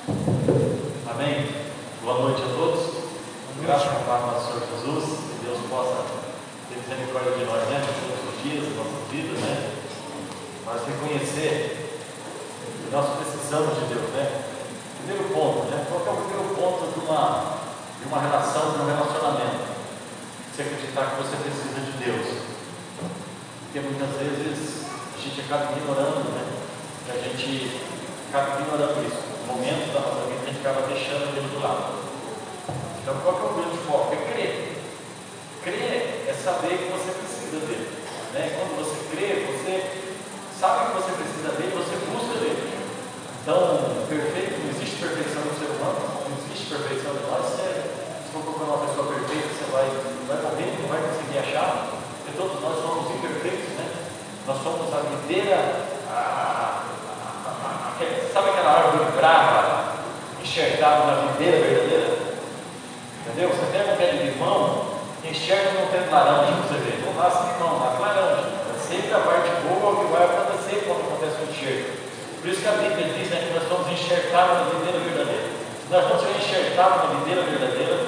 Amém? Boa noite a todos. Graças ao nosso Senhor Jesus, que Deus possa ter misericórdia de nós, né? Todos os dias da nossa vida, né? Nós reconhecer que nós precisamos de Deus, né? Primeiro ponto, né? Qual é o primeiro ponto de uma relação, de um relacionamento? Você acreditar que você precisa de Deus. Porque muitas vezes a gente acaba ignorando, né? A gente acaba ignorando isso. No momento da nossa vida a gente acaba deixando ele do lado. Então qual que é o grande foco? É crer. Crer é saber que você precisa dele, né? Quando você crê, você sabe que você precisa dele, você busca dele. Então, perfeito, não existe perfeição no ser humano, não existe perfeição em nós. Se for procurar uma pessoa perfeita, você vai morrer, não vai conseguir achar, porque todos nós somos imperfeitos, né? Nós somos a videira, sabe aquela árvore brava, enxertada na videira verdadeira? Entendeu? Você pega um pé de limão, enxerga num pé de laranja, você vê, não nasce limão, nasce laranja. É sempre a parte boa que vai acontecer quando acontece o enxergo. Por isso que a Bíblia diz, né, que nós somos enxertados na videira verdadeira. Se nós não estivermos enxertados na videira verdadeira,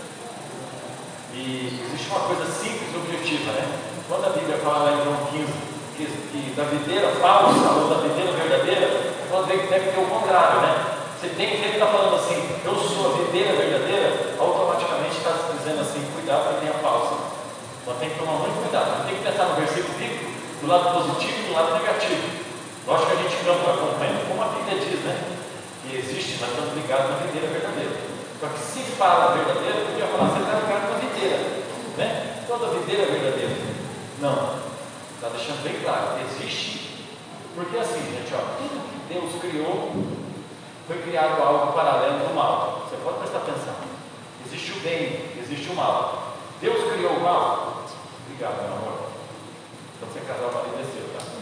e existe uma coisa simples e objetiva, né? Quando a Bíblia fala lá em João 15, que da videira falsa ou da videira verdadeira, quando vê que deve ter o contrário, né? Você tem que está falando assim, eu sou a videira verdadeira, automaticamente está dizendo assim, cuidado que tem a falsa. Então tem que tomar muito cuidado. Tem que pensar no versículo bíblico, do lado positivo e do lado negativo. Lógico que a gente acompanha, como a Bíblia diz, né? Que existe, nós estamos ligados na videira verdadeira. Só que se fala verdadeira, podia falar, você está ligado na videira, né? Toda videira é verdadeira. Não, está deixando bem claro, existe, porque assim, gente, ó, tudo que Deus criou, foi criado algo paralelo do mal. Você pode prestar atenção. Existe o bem, existe o mal. Deus criou o mal? Obrigado, meu amor. Quando você casar, o marido é seu, tá?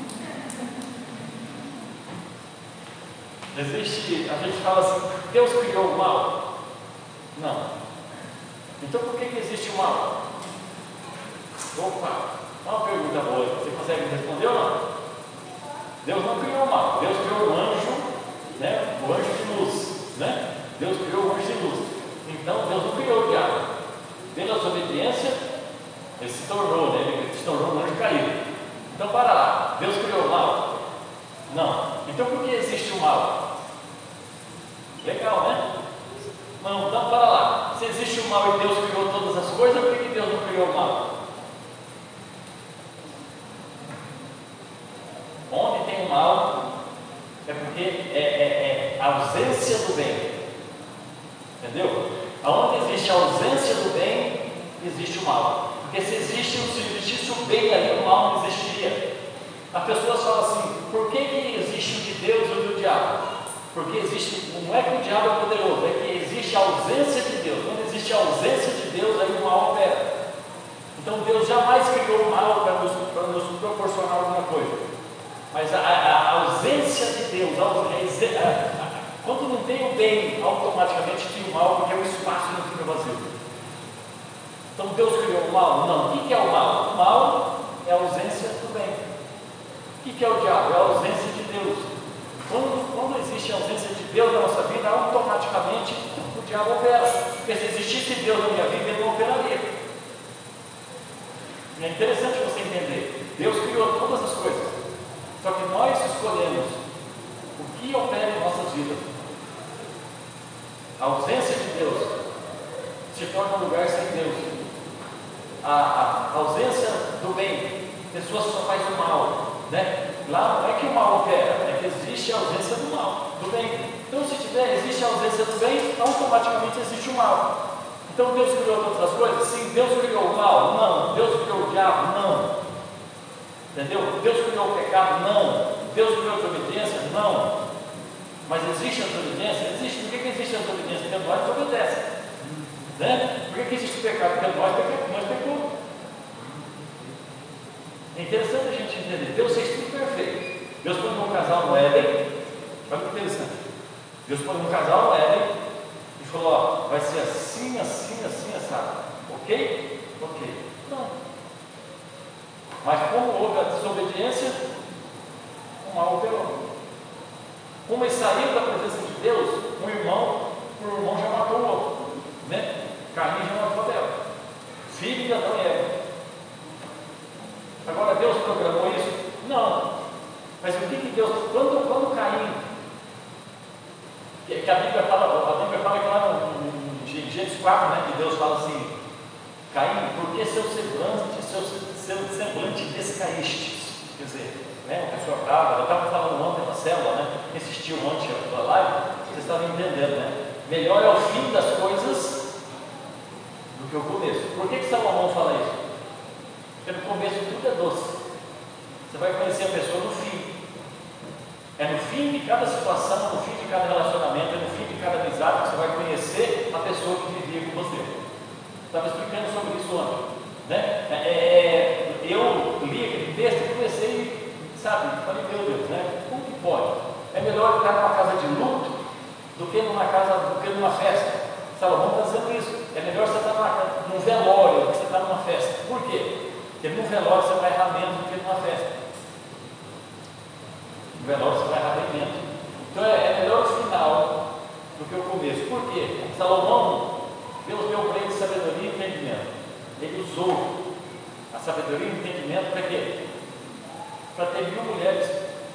Existe, a gente fala assim, Deus criou o mal? Não. Então por que existe o mal? Opa, uma pergunta boa. Você consegue responder ou não? Deus não criou o mal. Deus criou o anjo, né? O anjo de luz, né? Deus criou o anjo de luz. Então Deus não criou o diabo. Pela sua obediência, ele se tornou, né? Ele se tornou um anjo caído. Então para lá, Deus criou o mal? Não. Então por que existe o mal? Legal, né? Não, então para lá. Se existe o mal e Deus criou todas as coisas, por que Deus não criou o mal? Onde tem o mal, é porque é a ausência do bem. Entendeu? Aonde existe a ausência do bem, existe o mal. Porque se existisse o bem ali, o mal não existiria. As pessoas falam assim, por que existe o de Deus e o do diabo? Porque existe, não é que o diabo é poderoso, é que existe a ausência de Deus. Quando existe a ausência de Deus, aí o mal opera. Então Deus jamais criou o mal para nos proporcionar alguma coisa. Mas a ausência de Deus, quando não tem o bem, automaticamente tem o mal, porque o espaço não fica vazio. Então Deus criou o mal? Não. O que é o mal? O mal é a ausência do bem. O que é o diabo? É a ausência de Deus. Quando existe a ausência de Deus na nossa vida, automaticamente o diabo opera. Porque se existisse Deus na minha vida, ele não operaria. E é interessante você entender. Deus criou todas as coisas. Só que nós escolhemos o que opera em nossas vidas. A ausência de Deus se torna um lugar sem Deus. A ausência do bem, pessoas só fazem o mal, né? Lá não é que o mal opera, é que existe a ausência do mal, do bem. Então se existe a ausência do bem, automaticamente existe o mal. Então Deus criou todas as coisas? Sim. Deus criou o mal? Não. Deus criou o diabo? Não. Entendeu? Deus criou o pecado? Não. Deus criou a desobediência? Não. Mas existe a desobediência? Existe. Por que existe a desobediência? Porque nós desobedecemos, né? Por que existe o pecado? Porque nós pecamos. É interessante a gente entender. Deus fez tudo perfeito. Deus pôs um casal no Éden. Olha que interessante. Deus pôs um casal no Éden e falou, ó, vai ser assim, assim, assim, assado. Ok? Ok. Não. Mas como houve a desobediência, o mal operou. Como eles saíram da presença de Deus, um irmão já matou o outro, né? Caim já matou Abel, filho de Adão e Eva. Agora Deus programou isso? Não. Mas o que Deus, quando Caim, que a Bíblia fala que lá em Gênesis 4, né, que Deus fala assim: Caim, por que seu semblante descaíste? Quer dizer, né, uma pessoa brava. Eu estava falando ontem na célula, né, quem assistiu ontem a live, vocês estavam entendendo, né? Melhor é o fim das coisas do que o começo. Por que Salomão fala isso? Porque no começo tudo é doce. Você vai conhecer a pessoa no fim. É no fim de cada situação, no fim de cada relacionamento, é no fim de cada amizade que você vai conhecer a pessoa que vivia com você. Estava explicando sobre isso ontem, né? Eu li aquele texto e comecei, falei, meu Deus, né? Como que pode? É melhor estar numa casa de luto do que numa festa. Salomão está dizendo isso. É melhor você estar num velório do que você estar numa festa. Por quê? Porque num velório você vai errar menos do que numa festa. No velório você vai errar bem menos. Então é melhor o final do que o começo. Por quê? Salomão, Deus deu para ele sabedoria e entendimento. Ele usou a sabedoria e entendimento para quê? Para ter 1000 mulheres,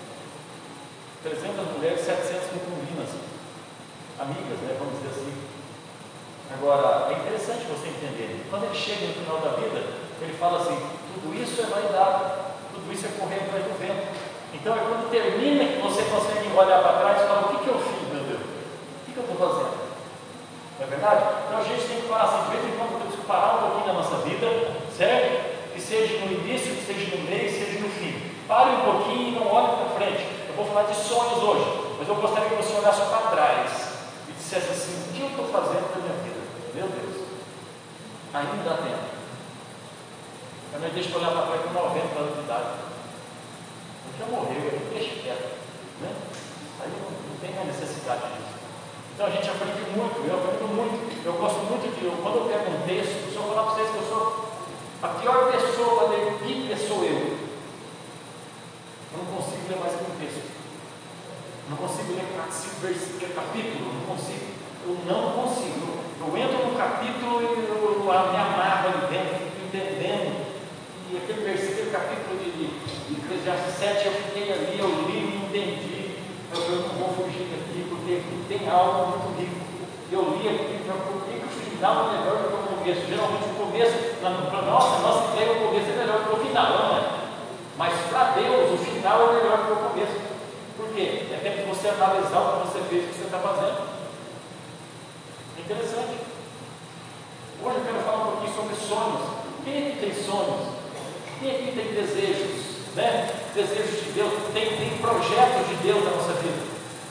300 mulheres, 700 concubinas, amigas, né, vamos dizer assim. Agora, é interessante você entender. Quando ele chega no final da vida, ele fala assim: tudo isso é vaidade, tudo isso é correr atrás do vento. Então é quando termina que você consegue olhar para trás e falar: o que eu fiz, meu Deus? O que eu estou fazendo? Não é verdade? Então a gente tem que falar assim, de vez em quando temos que parar um pouquinho na nossa vida, certo? Que seja no início, que seja no meio, que seja no fim. Pare um pouquinho e não olhe para frente. Eu vou falar de sonhos hoje, mas eu gostaria que você olhasse para trás e dissesse assim: o que eu estou fazendo na minha vida? Meu Deus, ainda dá tempo. Eu não deixo de olhar para trás com 90 anos de idade. Já morreu, deixa quieto, né? Aí não tem mais necessidade disso. Então a gente aprende muito, eu aprendo muito. Eu gosto muito quando eu pego um texto, se eu falar para vocês que eu sou a pior pessoa para ler Bíblia, sou eu. Eu não consigo ler mais que um texto. Não consigo ler 4, 5 versículos, capítulo, não consigo. Eu não consigo. Eu entro no capítulo e eu me amarro ali dentro, fico entendendo. E aquele versículo, capítulo de Eclesiastes 7, eu fiquei ali, eu li e entendi. Eu não vou fugir daqui, porque tem algo muito rico. Eu li aqui, por que o final é melhor do que o começo? Geralmente o começo, para nossa ideia, o começo é melhor do que o final, não é? Mas para Deus, o final é melhor do que o começo. Por quê? É tempo de você analisar o que você fez, o que você está fazendo. É interessante. Hoje eu quero falar um pouquinho sobre sonhos. Quem aqui tem sonhos? Quem aqui tem desejos, né? Desejos de Deus, tem projetos de Deus na nossa vida.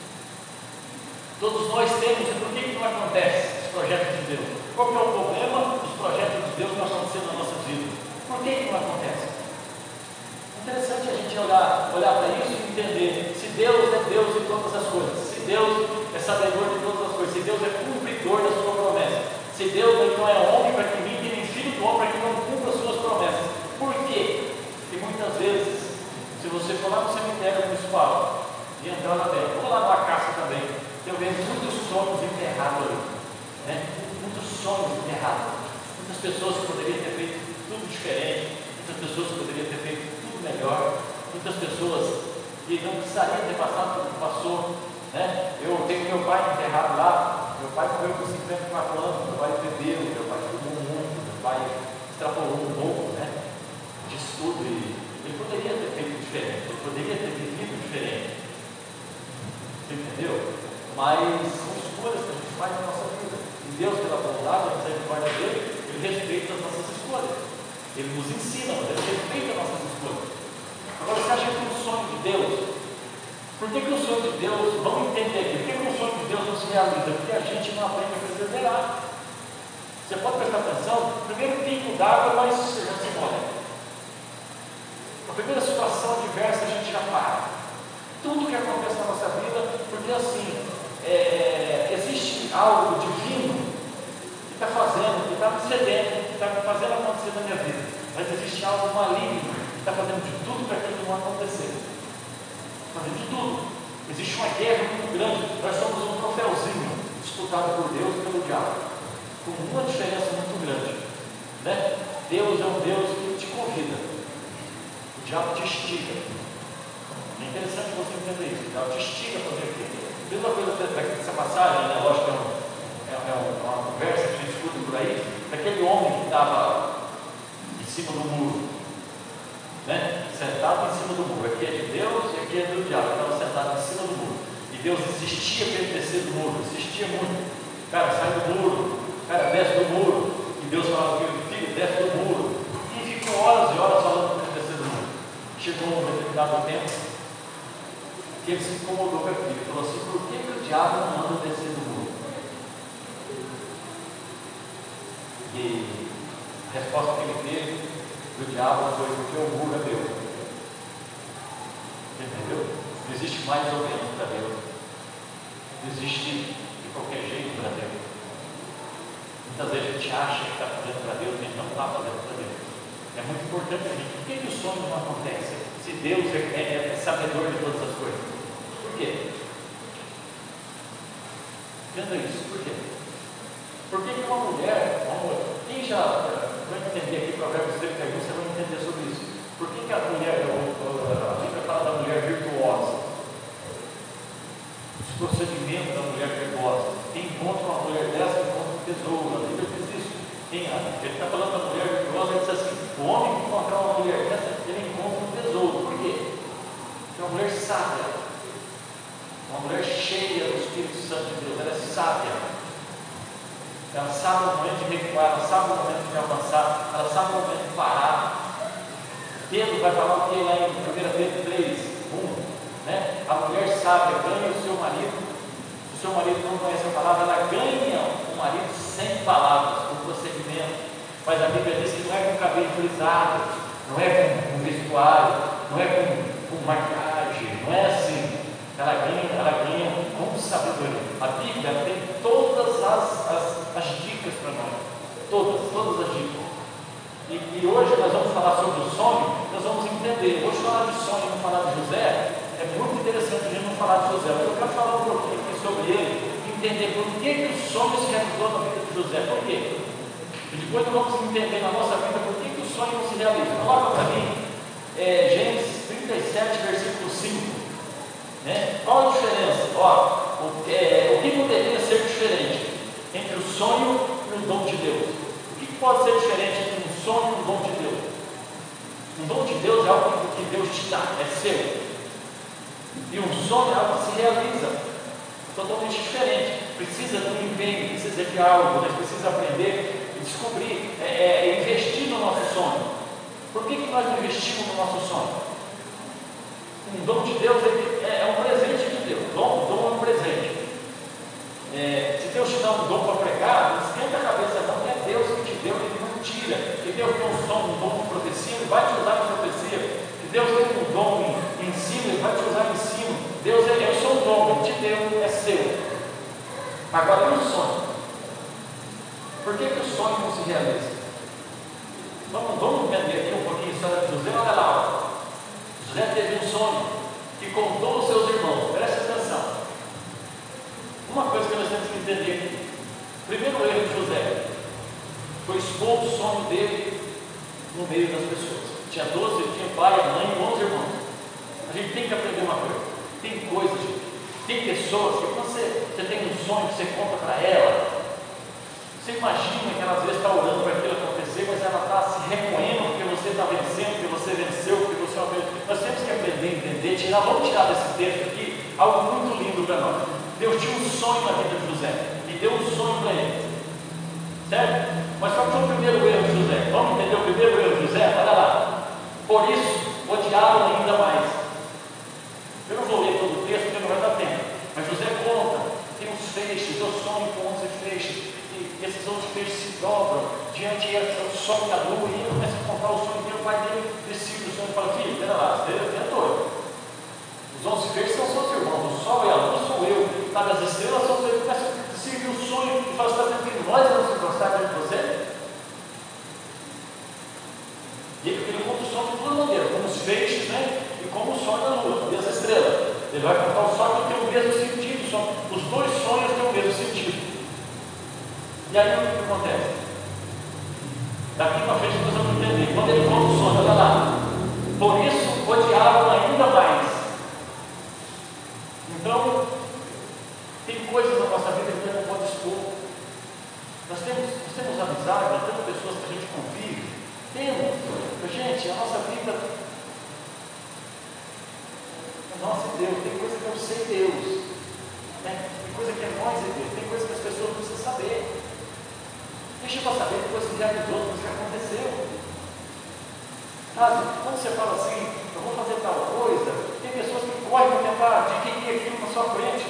Todos nós temos, e por que não acontece esse projeto de Deus? Qual que é o problema dos projetos de Deus não acontecendo na nossa vida? Por que não acontece? É interessante a gente olhar para isso e entender se Deus é Deus de todas as coisas, se Deus é sabedor de todas as coisas, se Deus é cumpridor da sua promessa, se Deus não é homem para que minta, nem filho do homem para que não cumpra as suas promessas. Por quê? Porque muitas vezes, se você for lá no cemitério municipal e entrar na terra, ou lá na caça também, eu vejo muitos sonhos enterrados ali, né? Muitos sonhos enterrados. Muitas pessoas que poderiam ter feito tudo diferente, muitas pessoas que poderiam ter feito tudo melhor, muitas pessoas que não precisariam ter passado pelo que passou, né? Eu tenho meu pai enterrado lá. Meu pai morreu com 54 anos, meu pai bebeu, meu pai fumou muito, meu pai extrapolou um pouco, né? De estudo, e ele poderia ter feito diferente, ele poderia ter vivido diferente, você entendeu? Mas são escolhas que a gente faz na nossa vida, e Deus, pela bondade e misericórdia dele, ele respeita as nossas escolhas, ele nos ensina, mas ele respeita as nossas escolhas. Agora, você acha que o sonho de Deus, por que o sonho de Deus, vamos entender aqui, por que o sonho de Deus não se realiza? Porque a gente não aprende a perseverar. Você pode prestar atenção, primeiro pingo d'água, mas você já se molha. A primeira situação adversa a gente já para. Tudo que acontece na nossa vida, porque assim, existe algo divino que está fazendo, que está me cedendo, que está fazendo acontecer na minha vida. Mas existe algo maligno que está fazendo de tudo para aquilo não acontecer. Fazendo de tudo. Existe uma guerra muito grande. Nós somos um troféuzinho disputado por Deus e pelo diabo, com uma diferença muito grande, né? Deus é um Deus que te convida, o diabo te instiga. É interessante você entender isso. O diabo te instiga a fazer aquilo. Mesma coisa dessa passagem, né? Lógico que é uma conversa que a gente escuta por aí, daquele homem que estava em cima do muro, né? Sentado em cima do muro. Aqui é de Deus e aqui é do diabo. Ele estava sentado em cima do muro. E Deus insistia para ele descer do muro, insistia muito. Cara, sai do muro, cara, desce do muro. E Deus falava, filho, desce do muro. E ficou horas e horas falando para ele descer do muro. Chegou um determinado tempo que ele se incomodou com aquilo. Ele falou assim: por que o diabo não manda descer do muro? E a resposta que ele teve do diabo foi: porque o muro é meu. Entendeu? Não existe mais ou menos para Deus. Não existe de qualquer jeito para Deus. Muitas vezes a gente acha que está fazendo para Deus, a gente não está fazendo para Deus. É muito importante a gente. Por que o sonho não acontece? Se Deus é sabedor de todas as coisas. Por quê? Entenda isso. Por quê? Por que uma mulher, quem já vai entender aqui Provérbios 31, você vai entender sobre isso. Por que a mulher, a Bíblia fala da mulher virtuosa? Os procedimentos da mulher virtuosa. Quem encontra uma mulher dessa, encontra um tesouro. A Bíblia diz isso. Ele está falando da mulher virtuosa, ele diz assim: o homem que encontrar uma mulher dessa, ele encontra um tesouro. Por quê? Porque é uma mulher sábia, uma mulher cheia do Espírito Santo de Deus. Ela é sábia. Ela sabe o momento de recuar, ela sabe o momento de avançar, ela sabe o momento de parar. Pedro vai falar o que lá em 1 Pedro 3, 1, né? A mulher sábia ganha o seu marido. Se o seu marido não conhece a palavra, ela ganha o marido sem palavras, com procedimento. Mas a Bíblia diz que não é com cabelo frisado, não é com vestuário, não é com maquiagem, não é assim. Ela ganha com sabedoria. A Bíblia tem todas as dicas para nós. Todas as dicas. E hoje nós vamos falar sobre o sonho, nós vamos entender. Hoje falar de sonho e não falar de José, é muito interessante a gente não falar de José. Mas eu quero falar um pouquinho aqui sobre ele, entender por que o sonho se realizou na vida de José. Por quê? E depois nós vamos entender na nossa vida por que o sonho não se realiza. Coloca para mim, Gênesis 37, versículo 5. Né? Qual a diferença? O que poderia ser diferente entre o sonho e o dom de Deus? O que pode ser diferente entre um sonho e um dom de Deus? Um dom de Deus é algo que Deus te dá, é seu. E um sonho é algo que se realiza, totalmente diferente. Precisa de um empenho, precisa de algo, nós precisamos aprender e descobrir, investir no nosso sonho. Por que nós investimos no nosso sonho? Um dom de Deus é um presente de Deus. Dom é um presente. Se Deus te dá um dom para pregar, não esquenta a cabeça não, que é Deus que te deu, Ele não tira. Que Deus tem um dom de profecia, Ele vai te usar em profecia. Que Deus tem um dom em ensino, Ele vai te usar em ensino. Deus é o seu dom, Ele te deu, é seu. Agora, e o sonho? Por que o sonho não se realiza? Vamos entender aqui um pouquinho a história de José. Olha lá. José teve um sonho que contou aos seus irmãos. Preste atenção. Uma coisa que nós temos que entender aqui. Primeiro erro de José foi expor o sonho dele no meio das pessoas. Tinha 12, ele tinha pai, mãe e 11 irmãos. A gente tem que aprender uma coisa. Tem coisas, tem pessoas que quando você tem um sonho que você conta para ela, você imagina que ela às vezes está orando para aquilo acontecer, mas ela está se reconhecendo porque você está vencendo, porque você venceu, porque você é uma vez. Nós temos que aprender a entender, vamos tirar desse texto aqui algo muito lindo para nós. Deus tinha um sonho na vida de José e deu um sonho para ele, certo? Mas qual foi o primeiro erro de José? Vamos entender o primeiro erro de José? Olha lá. Por isso, odiaram ainda mais. Eu não vou ler todo o texto porque não vai dar tempo, mas José conta, tem uns feixes, eu sonho com 11 feixes. E esses outros peixes se dobram diante do sol e a lua, e ele começa a contar o sonho dele. O pai dele decide o sonho e fala: filho, pera lá, você é doido. Os 11 peixes são seus irmãos, o sol e a lua sou eu, sabe, as estrelas são seus. Ele começa a decidir o sonho e fala: você está dizendo que nós vamos se gostar de você? E ele conta o sonho de duas maneiras, como os peixes, né? E como o sol e a lua, e as estrelas. Ele vai contar o sonho que tem o mesmo sentido. Os dois sonhos têm o mesmo sentido. E aí o que acontece? Daqui para frente nós vamos entender. Quando ele conta o sonho, olha lá. Por isso odiavam ainda mais. Então, tem coisas na nossa vida que a gente não pode expor. Nós temos amizade, nós temos pessoas que a gente convive. Temos. Mas, gente, a nossa vida é nossa e Deus. Tem coisa que eu sei Deus. Né? Tem coisa que é nós e Deus. Tem coisa que as pessoas não precisam saber. Deixa para saber depois que vier dos outros o que aconteceu. Sabe? Quando você fala assim, eu vou fazer tal coisa, tem pessoas que correm para tentar adquirir aquilo na sua frente.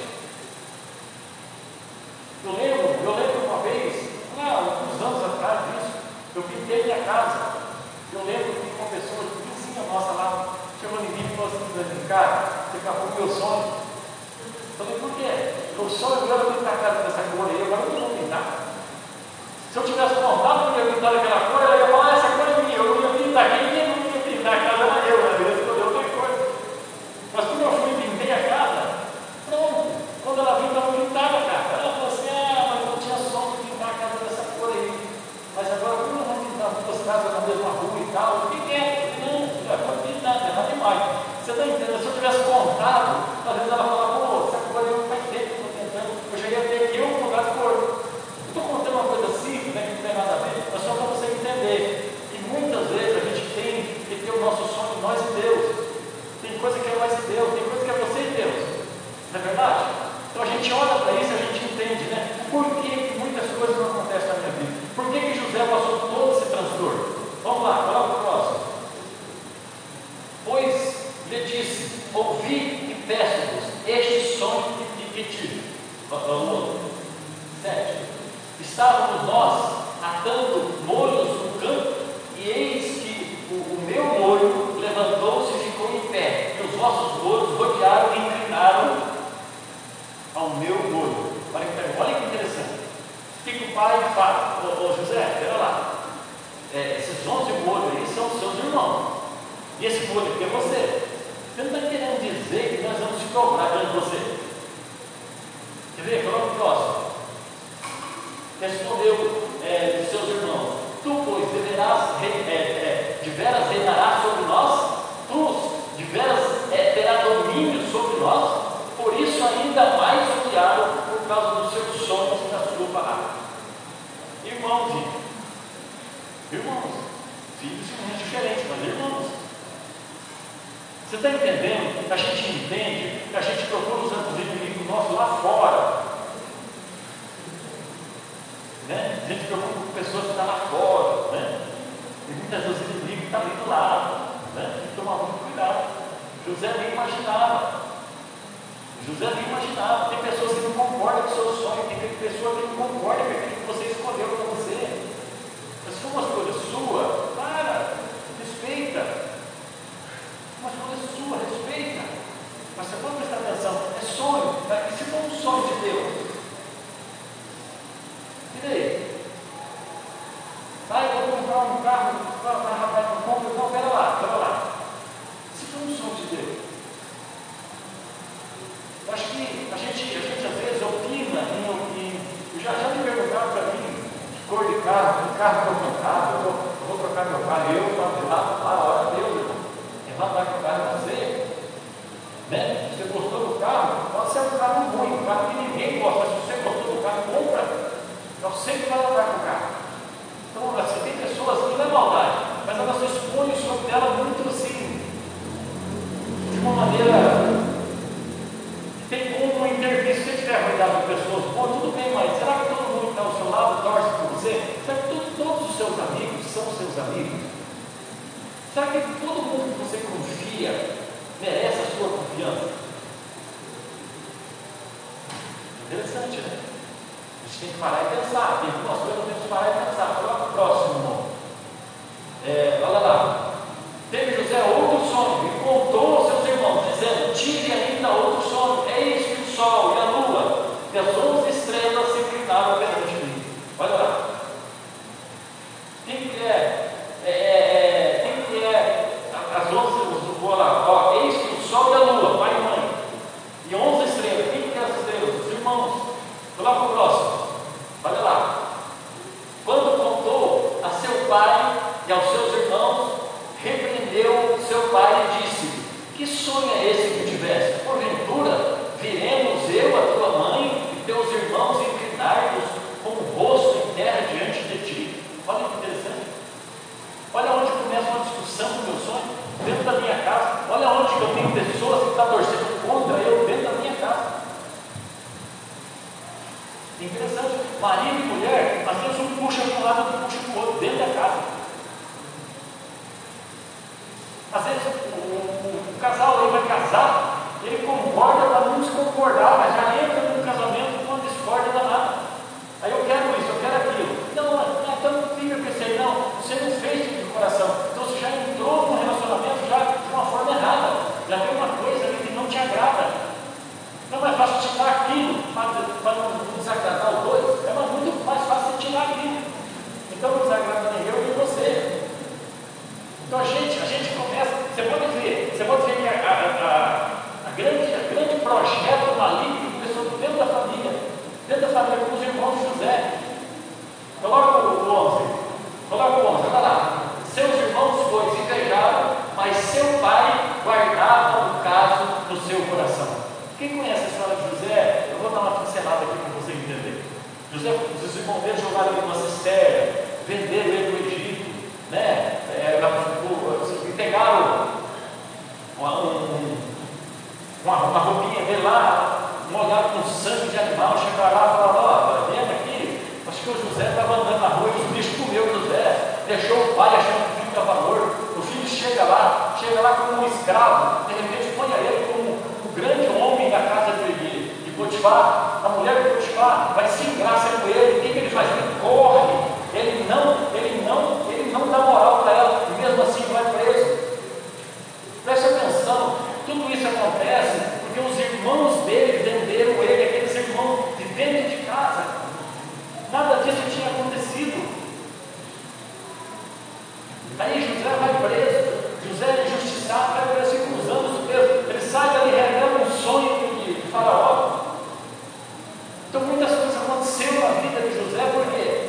Eu lembro uma vez, alguns anos atrás disso, eu pintei minha casa. Eu lembro que uma pessoa, vizinha nossa lá, chegou em mim e falou assim: cara, você acabou com o meu sonho. Eu falei: por quê? O sonho meu era pintar a casa dessa cor aí, agora eu não vou pintar. Se eu tivesse vontade de pintar aquela cor, eu ia falar: essa cor é minha, eu não ia pintar, ninguém não ia pintar a casa, era eu, né? Eu escolhi outra coisa. Mas quando eu fui e pintei a casa, pronto, quando ela viu, ela não pintava a casa. Ela falou assim: mas eu tinha sonho de pintar a casa dessa cor aí. Mas agora, como eu vou pintar duas casas na mesma rua e tal, eu fiquei não, pode pintar, não é nada demais. Você está entendendo? Se eu tivesse contado, às vezes ela falava: pô, essa cor aí faz tempo que eu estou tentando, eu já ia ter que eu mudar de cor. Eu estou contando uma coisa simples, né, que não tem nada a ver, mas só para você entender que muitas vezes a gente tem que ter o nosso sonho, nós e Deus. Tem coisa que é nós e Deus, tem coisa que é você e Deus. Não é verdade? Então a gente olha para isso e a gente entende, né? Por que muitas coisas não acontecem na minha vida? Por que José passou todo esse transtorno? Vamos lá, coloca o próximo. Pois lhe disse: ouvi e peço-vos este sonho que tive. Vamos 7. Estávamos nós atando molhos no campo, e eis que o meu molho levantou-se e ficou em pé, e os vossos molhos rodearam e inclinaram ao meu molho. Olha que interessante. O que o pai fala? Ô José, espera lá. Esses 11 molhos aí são seus irmãos. E esse molho aqui é você. Você não está querendo dizer que nós vamos te cobrar diante de você. Quer ver? Coloca o próximo. Respondeu de seus irmãos: tu, pois, de veras reinarás sobre nós? Tu, de veras terá domínio sobre nós? Por isso ainda mais odiaram por causa dos seus sonhos e da sua palavra. Irmãos, filhos e irmãos diferentes, mas irmãos. Você está entendendo? A gente entende, a gente procura os santos inimigos nossos lá fora. Né? A gente preocupa com pessoas que estão lá fora, né? E muitas vezes o inimigo está ali do lado, né? Tem que tomar muito cuidado. José nem imaginava. Tem pessoas que não concordam com o seu sonho, tem pessoas que não concordam com aquilo que você escolheu para você. Mas se for uma escolha sua, respeita. Uma escolha sua, respeita. Mas você pode prestar atenção, é sonho. E se for um sonho de Deus? E daí? Eu vou comprar um carro, rapaz, não compra, não, pera lá. Se for um sonho de Deus, eu acho que a gente às vezes opina já me perguntaram para mim que cor de carro, que carro que eu comprava, eu vou trocar meu carro, a hora Deus, irmão. Quem vai andar com o carro é você. Né? Você gostou do carro, pode ser um carro ruim, um carro que ninguém gosta, mas se você gostou do carro, compra. Nós sempre vai andar com o carro. Então, assim, tem pessoas que não é maldade, mas elas expõem sobre ela muito assim, de uma maneira. Tem como intervir. Se você estiver rodeado de pessoas boas, tudo bem, mas será que todo mundo que está ao seu lado torce por você? Será que todos os seus amigos são seus amigos? Será que todo mundo que você confia merece a sua confiança? Interessante, né? A gente tem que parar e pensar. Tem algumas coisas que temos que parar e pensar. Coloca o próximo, irmão. Olha lá. Teve José outro sonho e contou aos seus irmãos, dizendo: tive ainda outro sonho. Eis que o sol e a lua e as 11 estrelas se inclinaram perante mim. Olha lá. Quem que é as 11? Vou lá. Eis que o sol e a lua, pai e mãe, É interessante, marido e mulher, às vezes um puxa para um lado, outro puxa para o outro, dentro da casa. Às vezes o casal aí vai casar, ele concorda para não se concordar, mas já entra no casamento com uma discórdia danada. Aí eu quero isso, eu quero aquilo. Não, então fica pensando, não, você não fez isso de coração. Então você já entrou no relacionamento já de uma forma errada. Já tem uma coisa ali que não te agrada. Não é fácil tirar aquilo para não desagradar os dois. É muito mais fácil tirar aquilo. Então não desagrada nem eu nem você. Então a gente começa, você pode ver que a grande projeto maligno começou dentro da família com os irmãos de José. Coloca o 11, olha lá. Seus irmãos, pois, invejaram, mas seu pai guardava o caso no seu coração. Quem conhece a história de José, eu vou dar uma pincelada aqui para você entender. José, os irmãos dele jogaram ele numa cisterna, venderam ele no Egito, né? Pegaram uma roupinha dele lá, molhado com sangue de animal, chegaram lá e falaram: ó, vendo aqui, acho que o José estava andando na rua e os bichos comeu o José, deixou o pai achando que o filho dava valor. O filho chega lá como um escravo, de repente põe ele como o grande homem da casa de Potifar. A mulher de Potifar vai se engraçar com ele. O que ele faz? Ele corre, ele não dá moral para ela, e mesmo assim vai preso. Preste atenção, tudo isso acontece porque os irmãos dele venderam ele, aqueles irmãos de dentro de casa. Nada disso tinha acontecido. Aí José vai preso, José é injustiçado, vai preso 5 anos preso. Ele sai dali, revela um sonho de Faraó. Então muitas coisas aconteceram na vida de José, por quê?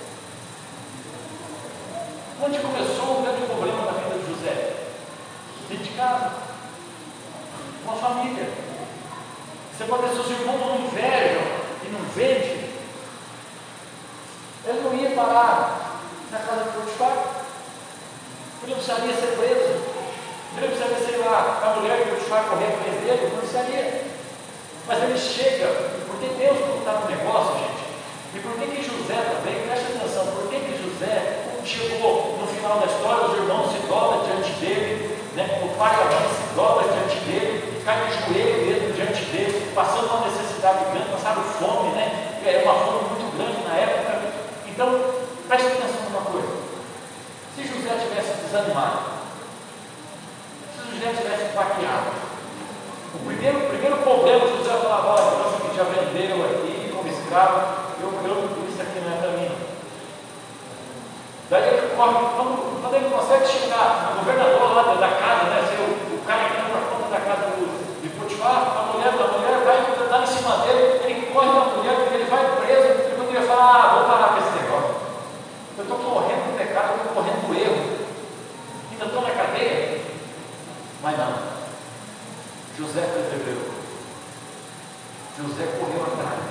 Onde começou o grande problema da vida de José? Dentro de casa, com a família. Você pode ver, seus irmãos não invejam e não vendem. Ele não ia parar na casa de Potifar. Ele não precisaria ser preso. Ele não precisaria, sei lá, a mulher de Potifar correr atrás dele, não precisaria. Mas ele chega, porque Deus não está no negócio, gente. E por que José também, preste atenção, por que José chegou no final da história, os irmãos se dobram diante dele, né? O pai e a mãe se dobram diante dele, cai de joelho mesmo diante dele, passando uma necessidade grande, passaram fome, né? Era uma fome muito grande na época. Então, preste atenção numa coisa: se José tivesse desanimado, se José tivesse baqueado, o primeiro problema que José falava: olha, nossa, que já vendeu aqui como escravo, isso aqui não é para mim. Daí ele corre, quando ele consegue chegar no governador lá da casa, né, ser o cara que está na conta da casa de Potifar, a mulher vai dar em cima dele, ele corre da mulher, ele vai preso, ele poderia falar: vou parar com esse negócio. Eu estou correndo do pecado, eu estou correndo do erro, ainda estou na cadeia. Mas não, José perseverou, José correu atrás,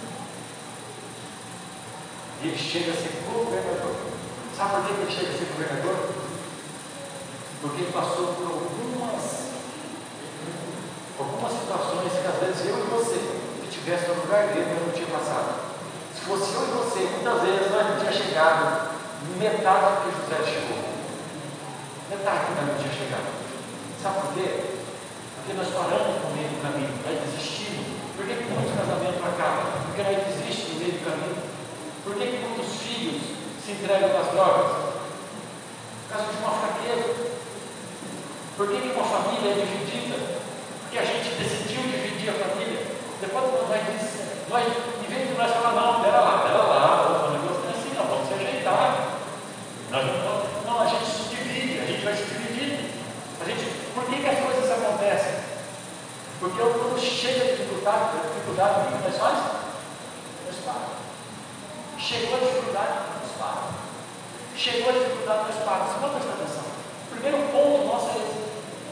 e ele chega a ser governador. Sabe por que ele chega a ser governador? Porque ele passou por algumas situações que às vezes eu e você, que estivesse no lugar dele, eu não tinha passado. Se fosse eu e você, muitas vezes nós não tinha chegado metade do que José chegou. Metade nós não tinha chegado. Sabe por quê? Porque nós paramos no meio do caminho, nós desistimos. Por que muitos casamentos acabam? Porque nós desistimos no meio do caminho. Por que muitos filhos se entregam nas drogas? Por causa de uma fraqueza. Por que uma família é dividida? Porque a gente decidiu dividir a família. Depois em vez de nós falar: não, pera lá, o negócio não é assim, não, vamos se ajeitar. Não, a gente se divide, a gente vai se dividir. Por que as coisas acontecem? Porque quando chega a dificuldade, o que nós faz? Nós paramos. Chegou a dificuldade, nós paramos. Chegou a dificuldade, nós paramos. Você pode prestar atenção? O primeiro ponto nosso é esse.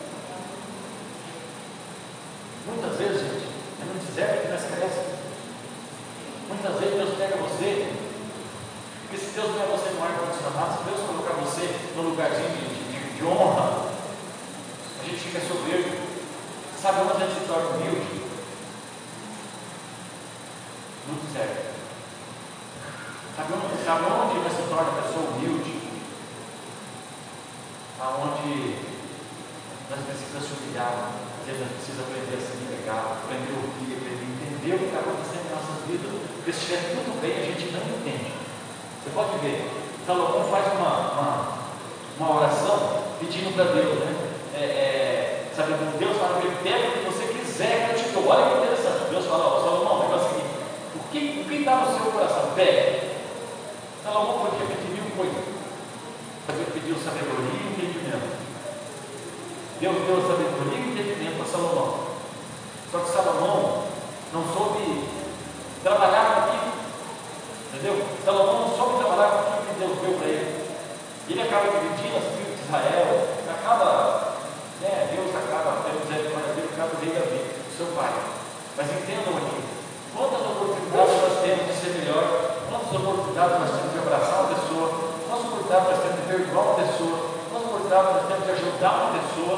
Muitas vezes, gente, é no deserto que nós crescemos. Muitas vezes Deus pega você, porque se Deus pegar você no ar-condicionado, se Deus colocar você num lugarzinho de honra, a gente fica soberbo. Sabe onde a gente se torna humilde? No deserto. Sabe onde nós se torna pessoa humilde? Aonde nós precisamos se humilhar, às vezes nós precisamos aprender a se entregar, aprender a ouvir, aprender a entender o que está acontecendo em nossas vidas. Porque se estiver tudo bem, a gente não entende. Você pode ver, Salomão faz uma oração pedindo para Deus, né? Sabe, Deus fala para ele: pega o que você quiser que eu te dou. Olha que interessante. Deus fala: ó, Salomão, o negócio é o seguinte: o que está no seu coração? Pega. Salomão podia pedir mil coisas, mas ele pediu sabedoria e entendimento. Deus deu sabedoria e entendimento para Salomão. Só que Salomão não soube trabalhar com aquilo, entendeu? Salomão não soube trabalhar com aquilo que Deus deu para ele. Ele acaba dividindo as tribos de Israel, Deus acaba, pelo misericórdia dele, acaba dele a vida, o seu pai. Mas entendam aqui: quantas oportunidades nós temos de ser melhor, quantas oportunidades nós temos de abraçar uma pessoa, quantas oportunidades nós temos de perdoar uma pessoa, quantas oportunidades nós temos de ajudar uma pessoa,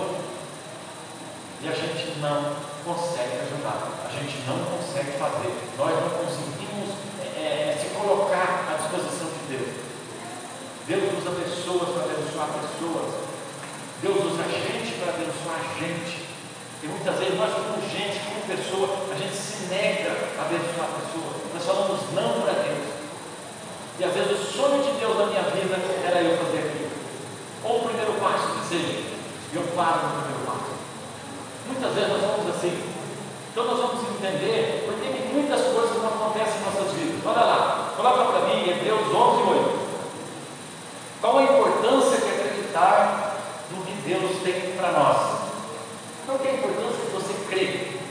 e a gente não consegue ajudar, a gente não consegue fazer, nós não conseguimos se colocar à disposição de Deus. Deus usa pessoas para abençoar pessoas, Deus usa gente para abençoar gente. E muitas vezes nós, como gente, como pessoa, a gente se nega a abençoar a pessoa. Nós falamos não para Deus. E às vezes o sonho de Deus na minha vida era eu fazer aquilo. Ou o primeiro passo que seja, eu paro no primeiro passo. Muitas vezes nós somos assim. Então nós vamos entender por que muitas coisas não acontecem em nossas vidas. Olha lá, coloca para mim Hebreus 11:8. Qual a importância de acreditar no que Deus tem para nós? Qual que é a importância de você crer?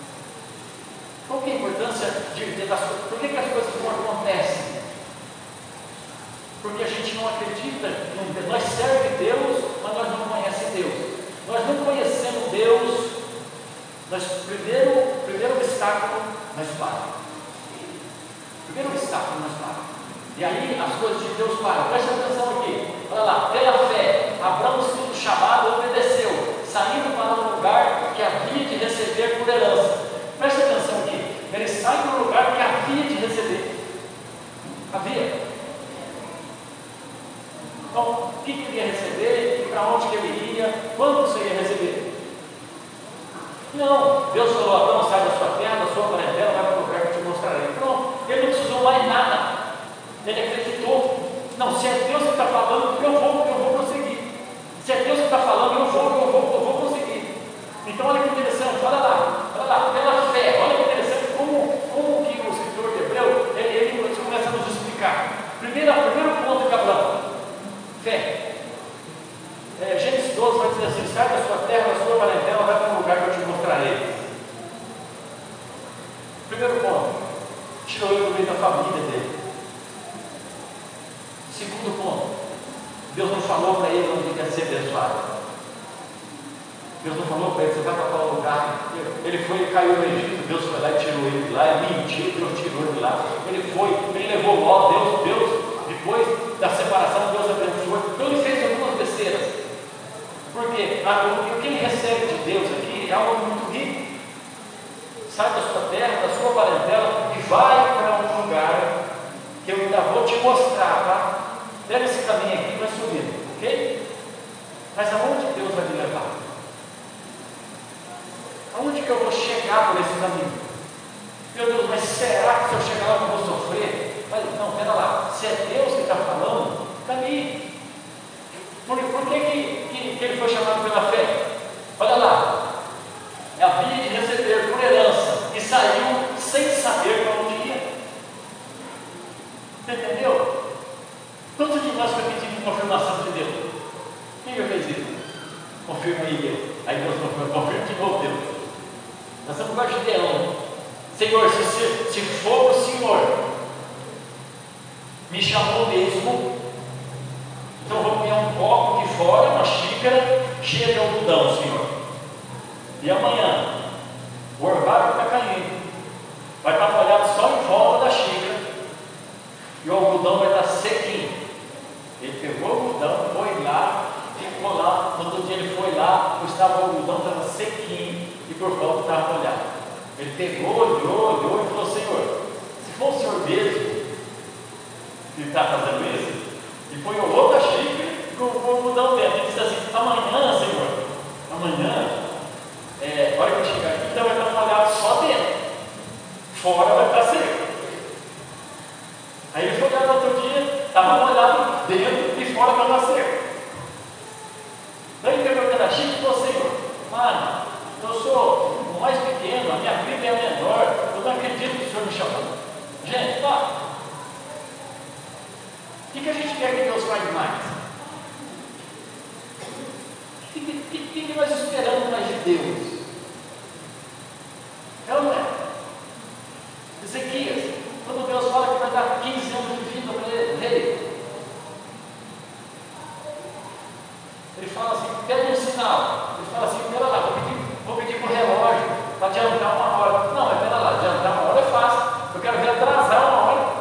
Qual que é a importância por que as coisas não acontecem? Porque a gente não acredita em Deus. Nós servemos Deus, mas nós não conhecemos Deus. Nós não conhecemos Deus. Primeiro obstáculo, nós paramos. Primeiro obstáculo, nós paramos. E aí as coisas de Deus param. Presta atenção aqui. Olha lá, pela fé, Abraão, sendo chamado, obedeceu, saindo para um lugar que havia de receber por herança. Presta atenção aqui. Ele sai para um lugar que havia de receber. Havia. Então, o que ele ia receber? Para onde que ele iria? Quando você ia receber? Não. Deus falou: Abraão, sai da sua terra, da sua parentela, vai para o lugar que eu te mostrarei. Pronto. Ele não precisou mais nada. Ele acreditou. Não, se é Deus que está falando, eu vou conseguir. Se é Deus que está falando, eu vou conseguir. Então olha que interessante, olha lá, pela fé, olha que interessante como que o escritor de Hebreu, ele começa a nos explicar. Primeiro ponto de Abraão, fé. Gênesis 12 vai dizer assim: sai da sua terra, da sua parentela, vai para um lugar que eu te mostrarei. Primeiro ponto, tirou ele do meio da família dele. Segundo ponto, Deus não falou para ele onde ele ia ser abençoado. Deus não falou para ele: você vai para tal lugar. Ele foi e caiu no Egito. Deus foi lá e tirou ele de lá. Ele mentiu, Deus tirou ele de lá. Ele levou Ló. Deus, depois da separação, Deus abençoou. Então ele fez algumas besteiras. Porque o que ele recebe de Deus aqui é algo muito rico. Sai da sua terra, da sua parentela e vai para um lugar que eu ainda vou te mostrar, tá? Pega esse caminho aqui e vai subindo, ok? Mas aonde Deus vai me levar? Aonde que eu vou chegar por esse caminho? Meu Deus, mas será que se eu chegar lá eu vou sofrer? Mas não, pera lá, se é Deus que está falando, caminhe. Por que ele foi chamado pela fé? Olha lá, havia de receber por herança e saiu sem saber para onde ia. Você entendeu? Quantos de nós foi pedindo confirmação de Deus? Quem já fez isso? Confirma aí, Deus. Aí Deus confirma de novo, Deus. Nós estamos com Gideão. Senhor, se for o Senhor me chamou mesmo, então eu vou ganhar um copo de fora, uma xícara cheia de algodão, Senhor. E amanhã o orvalho está caindo, vai estar molhado só em volta da xícara e o algodão vai estar sequinho. Ele pegou o algodão, foi lá, ficou lá. No outro dia ele foi lá, o algodão estava sequinho e por volta estava molhado. Ele pegou, olhou e falou: Senhor, se for o Senhor mesmo, está fazendo isso, e põe outra xícara com o povo dá um tempo. Ele diz assim: amanhã, Senhor, amanhã, a hora que eu chegar aqui, então vai estar molhado só dentro, fora vai estar seco. Aí eles olharam no outro dia, estava molhado dentro e fora estava seco. Daí pegou aquela xícara e falou: Senhor, mano, eu sou o mais pequeno, a minha vida é a menor, eu não acredito que o Senhor me chamou. Gente, tá. O que a gente quer que Deus faz mais? O que nós esperamos mais de Deus? É ou não é? Ezequias, quando Deus fala que vai dar 15 anos de vida para ele, ele fala assim: pede um sinal. Ele fala assim: pera lá, vou pedir para o relógio para adiantar uma hora. Não, mas pera lá, adiantar uma hora é fácil. Eu quero ver atrasar uma hora.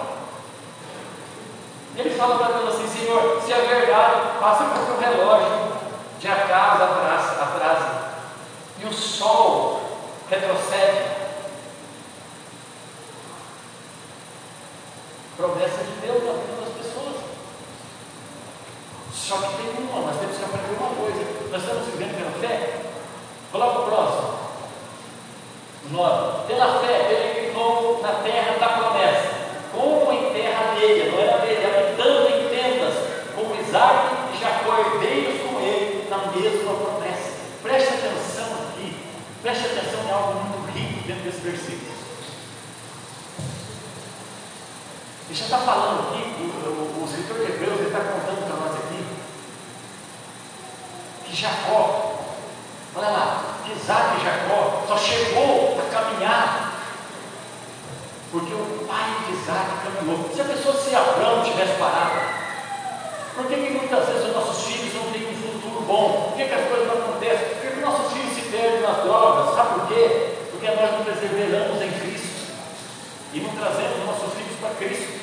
Ele fala para Deus assim: Senhor, se é verdade, passa por teu relógio de acaso atrasa, e o sol retrocede. Promessa de Deus na vida das pessoas. Só que tem nós temos que aprender uma coisa: nós estamos vivendo pela fé. Coloca o próximo. 9. Pela fé, peregrinou na terra da promessa, como em terra alheia, não era dele, habitando em tendas, como Isaac e Jacó, herdeiros com ele, na mesma promessa. Preste atenção aqui, preste atenção em algo muito rico dentro desse versículo. Ele já está falando aqui, o escritor de Hebreus, ele está contando para nós aqui, que Jacó, olha lá, que Isaac e Jacó só chegou a caminhar porque o pai de Isaac caminhou. Se a pessoa se Abraão tivesse parado, por que muitas vezes os nossos filhos não têm um futuro bom? Por que as coisas não acontecem? Por que os nossos filhos se perdem nas drogas? Sabe por quê? Porque nós não perseveramos em Cristo e não trazemos nossos filhos para Cristo.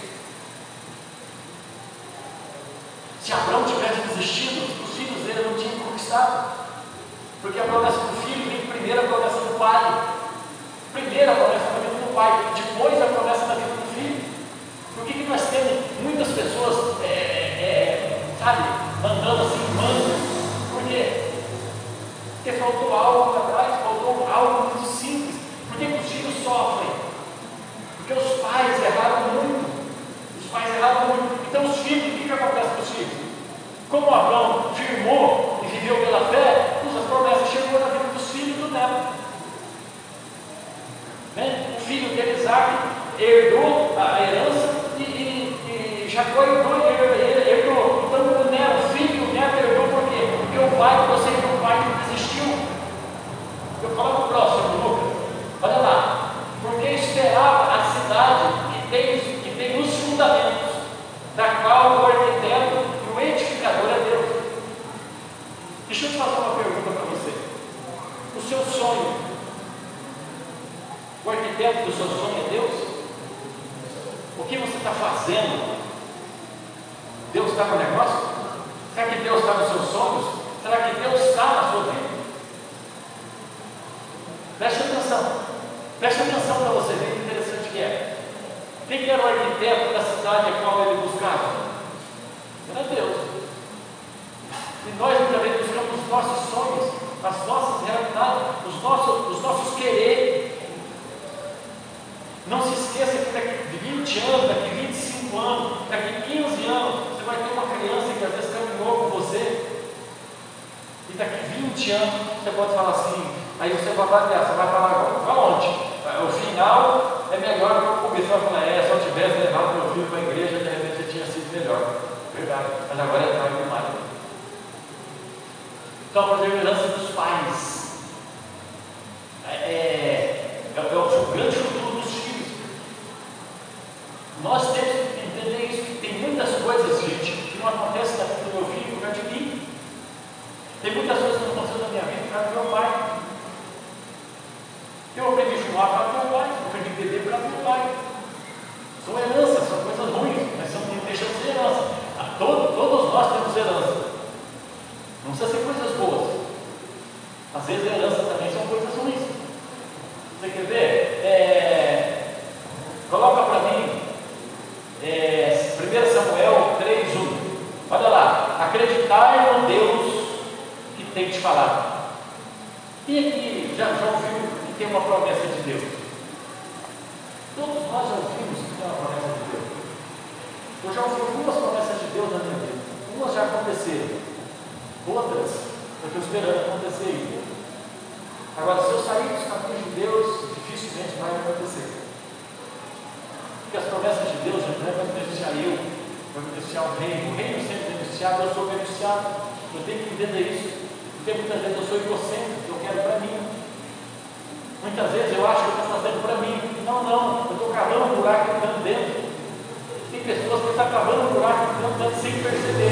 Se Abraão tivesse desistido, os filhos dele não tinham conquistado. Porque a promessa do filho vem primeiro a promessa do pai. Primeiro a promessa da vida do pai, depois a promessa da vida do filho. Por que nós temos muitas pessoas, sabe, andando assim, mandas? Por quê? Porque faltou algo para trás, faltou algo muito simples. Por que os filhos sofrem? Porque os pais erraram muito. Os pais erraram muito. Então os filhos, o que acontece com os filhos? Como Abraão firmou e viveu pela fé, as promessas chegou na vida dos filhos do neto. O filho dele, Isaac, herdou a herança e Jacó herdou. Então o neto, o filho, o neto herdou por quê? Porque o pai, você que o pai desistiu. Eu falo no próximo, Lucas. Olha lá. Porque esperava a cidade que tem os fundamentos, da qual o arquiteto e o edificador é Deus. Deixa eu te fazer uma pergunta para você. O seu sonho, o arquiteto do seu sonho é Deus? O que você está fazendo? Deus está no negócio? Será que Deus está nos seus sonhos? Será que Deus está na sua vida? Preste atenção para você ver que interessante que é. Quem era o arquiteto da cidade a qual ele buscava? Era Deus. E nós muitas vezes buscamos os nossos sonhos, as nossas realidades, os nossos querer. Não se esqueça que daqui 20 anos, daqui 25 anos, daqui 15 anos, você vai ter uma criança que às vezes caminhou com você. E daqui 20 anos você pode falar assim, aí você vai bater, você vai falar, para onde? O final é melhor que o começo. Vai falar, se eu tivesse levado meu filho para a igreja, de repente tinha sido melhor. Verdade, mas agora é tarde demais. Então a perseverança dos pais é o grande futuro dos filhos. Nós temos que entender isso, que tem muitas coisas, gente, que não acontecem na vida do meu filho por causa de mim. Tem muitas coisas que não acontecem na minha vida por causa do meu pai. Eu aprendi a fumar por causa do meu pai, eu aprendi a beber por causa do meu pai. São heranças, são coisas ruins, mas não deixam de ser herança. Todos nós temos herança. Não precisa ser coisas boas. Às vezes Todos nós já ouvimos uma promessa de Deus. Eu já ouvi algumas promessas de Deus na minha vida. Umas já aconteceram, outras eu estou esperando acontecer ainda. Agora, se eu sair dos caminhos de Deus, dificilmente vai acontecer. Porque as promessas de Deus não vai beneficiar eu, vai beneficiar o reino. O reino sempre beneficiado, eu sou beneficiado. Eu tenho que entender isso. Porque muitas vezes eu sou egocêntrico, eu quero para mim. Muitas vezes eu acho que eu estou fazendo para mim. Não, eu estou cavando um buraco e entrando dentro. Tem pessoas que estão cavando um buraco e entrando dentro sem perceber.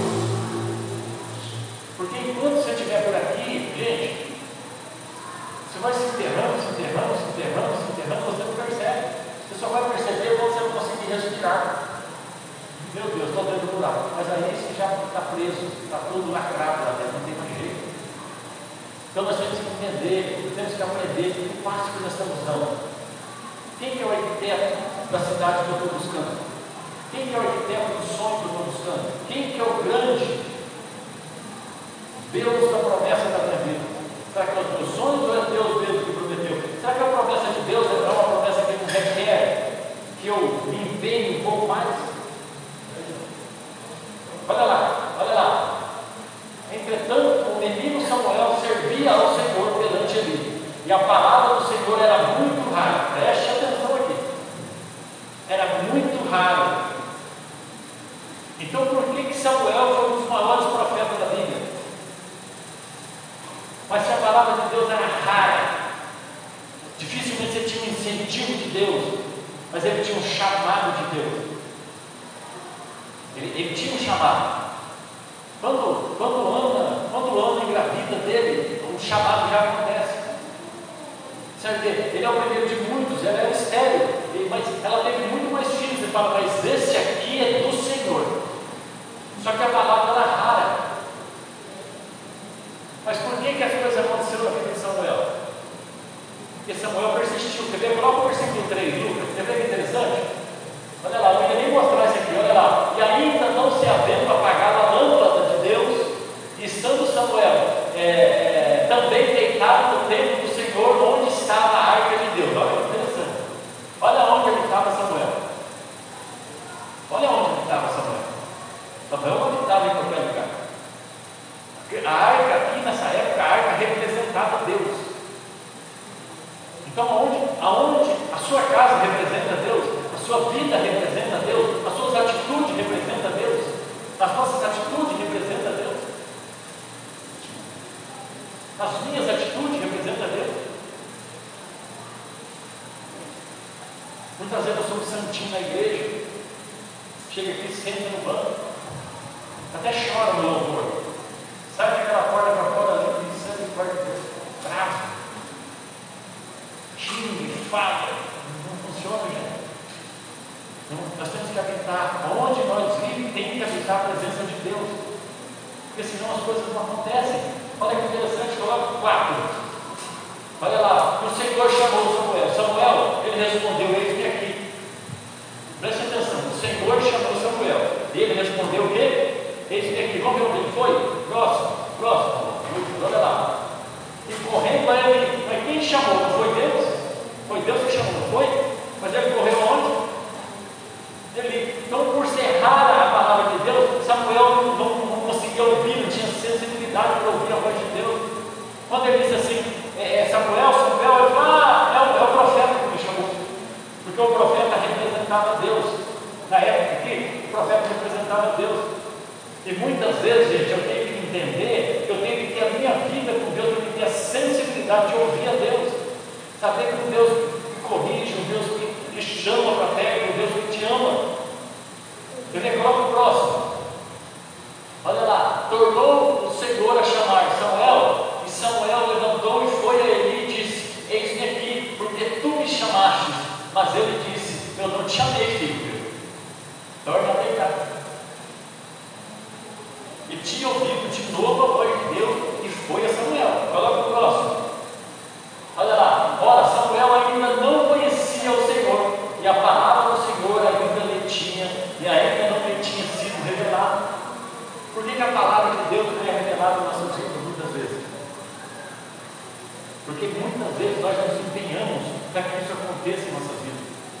Porque enquanto você estiver por aqui, gente, você vai se enterrando, você não percebe. Você só vai perceber quando você não conseguir respirar. Meu Deus, estou dentro do buraco. Mas aí você já está preso, está tudo lacrado lá dentro, não tem mais jeito. Então nós temos que entender, temos que aprender o passo que nós estamos dando. Quem que é o arquiteto da cidade que eu estou buscando? Quem que é o arquiteto do sonho que eu estou buscando? Quem que é o grande Deus da promessa da minha vida? Será que é o meu sonho ou é Deus mesmo que prometeu? Será que a promessa de Deus é uma promessa que não requer que eu me empenhe um pouco mais? Olha lá. Entretanto, o menino Samuel servia ao Senhor perante ele, e a palavra do Senhor era muito rara. Preste atenção aqui. Era muito raro. Então, por que Samuel foi um dos maiores profetas da Bíblia? Mas se a palavra de Deus era rara, dificilmente você tinha um incentivo de Deus, mas ele tinha um chamado de Deus. Ele tinha um chamado. Quando Ana engravida dele, o chamado já acontece. Sabe, ele é o primeiro de muitos, ela é estéril, mas ela teve muito mais filhos. Ele fala, mas esse aqui é do Senhor. Só que a palavra era rara. Mas por que as coisas aconteceram na vida de Samuel? Porque Samuel persistiu. Você vê, coloca o versículo 3, Lucas. Você vê que interessante? Olha lá, eu não ia nem mostrar isso aqui, olha lá. E ainda não se havendo apagado a lâmpada de Deus, e estando Samuel também deitado no templo do Senhor, onde estava a arca de Deus. Olha que interessante. Olha onde ele estava Samuel. Olha onde ele estava Samuel. Samuel onde estava em qualquer lugar. A arca aqui nessa época, a arca representava Deus. Então aonde a sua casa representa Deus, a sua vida representa Deus, as suas atitudes representam Deus, as nossas atitudes representam Deus, as minhas atitudes representam Deus. Muitas vezes eu sou um santinho na igreja, chega aqui, senta no banco, até chora no louvor, sai daquela porta para fora ali, pensando em porta de Deus, bravo, xingue, fala, não funciona, gente. Nós temos que habitar onde nós vivemos, tem que habitar a presença de Deus, porque senão as coisas não acontecem. Olha que interessante, coloca 4. Olha lá, o Senhor chamou Samuel. Samuel, ele respondeu, eis-me aqui. Preste atenção, o Senhor chamou Samuel. Ele respondeu o quê? Eis-me aqui. Vamos ver onde ele foi? Próximo. Olha lá. E correndo para ele, mas quem chamou? Não foi Deus? Foi Deus que chamou, não foi? Mas ele correu aonde? Então, por ser rara a palavra de Deus, Samuel não conseguia ouvir, não tinha sensibilidade para ouvir a voz de Deus. Quando ele disse assim, Samuel, ele fala, é o profeta que me chamou, porque o profeta representava Deus. Na época aqui, o profeta representava Deus. E muitas vezes, gente, eu tenho que entender que eu tenho que ter a minha vida com Deus, eu tenho que ter a sensibilidade de ouvir a Deus, saber que um Deus que corrige, um Deus que chama para a terra, um Deus que te ama. Eu coloco o próximo. Olha lá, tornou o Senhor a chamar Samuel, e Samuel levantou e foi a ele e disse, eis-me aqui, porque tu me chamaste. Mas ele disse, eu não te chamei, filho, torna a deitar. E tinha ouvido de novo a voz de Deus, e foi a Samuel. Coloca o próximo. Olha lá, ora, Samuel ainda não conhecia o Senhor, e a palavra do Senhor ainda lhe tinha, e ainda não lhe tinha sido revelada. Por que a palavra de Deus não é revelada em nossas vidas muitas vezes? Porque muitas vezes nós nos empenhamos para que isso aconteça em nossas vidas.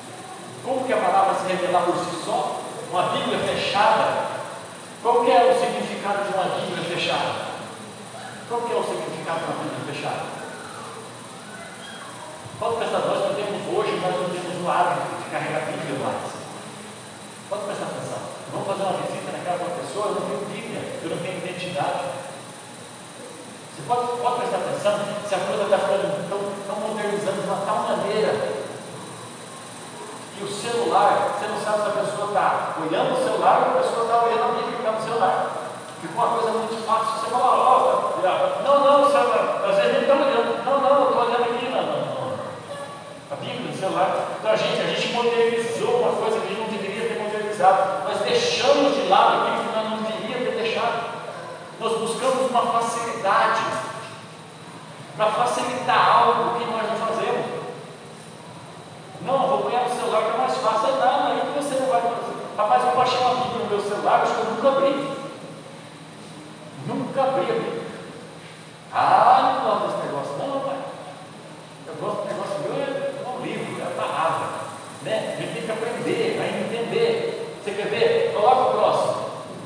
que a palavra se revelar por si só? Uma Bíblia fechada. Qual que é o significado de uma Bíblia fechada? Qual que é o significado de uma Bíblia fechada? Pode prestar atenção, nós temos hoje, nós não temos o hábito de carregar a Bíblia mais. Pode prestar atenção. Vamos fazer uma visita na casa de uma pessoa, eu não tenho Bíblia, eu não tenho identidade. Você pode prestar atenção se a coisa está ficando tão modernizando de uma tal maneira que o celular, você não sabe se a pessoa está olhando o celular ou a pessoa está olhando a Bíblia que está no celular. Ficou uma coisa muito fácil. Você fala, não, às vezes nem está olhando. Não, eu estou olhando aqui. Não. A Bíblia no celular. Então a gente modernizou uma coisa que a gente não deveria ter modernizado. Nós deixamos de lado aquilo que nós não deveríamos ter deixado. Nós buscamos uma facilidade para facilitar algo que nós não fazemos. Não, vou ganhar no celular que é mais fácil. É nada, aí que você não vai fazer. Rapaz, eu baixei uma Bíblia no meu celular, acho que eu nunca abri. Nunca abri a Bíblia. Não gosto desse negócio, não, pai. Eu gosto do negócio meu, é um livro, é a palavra. Né? A gente tem que aprender, vai entender. Você quer ver? Coloca o próximo.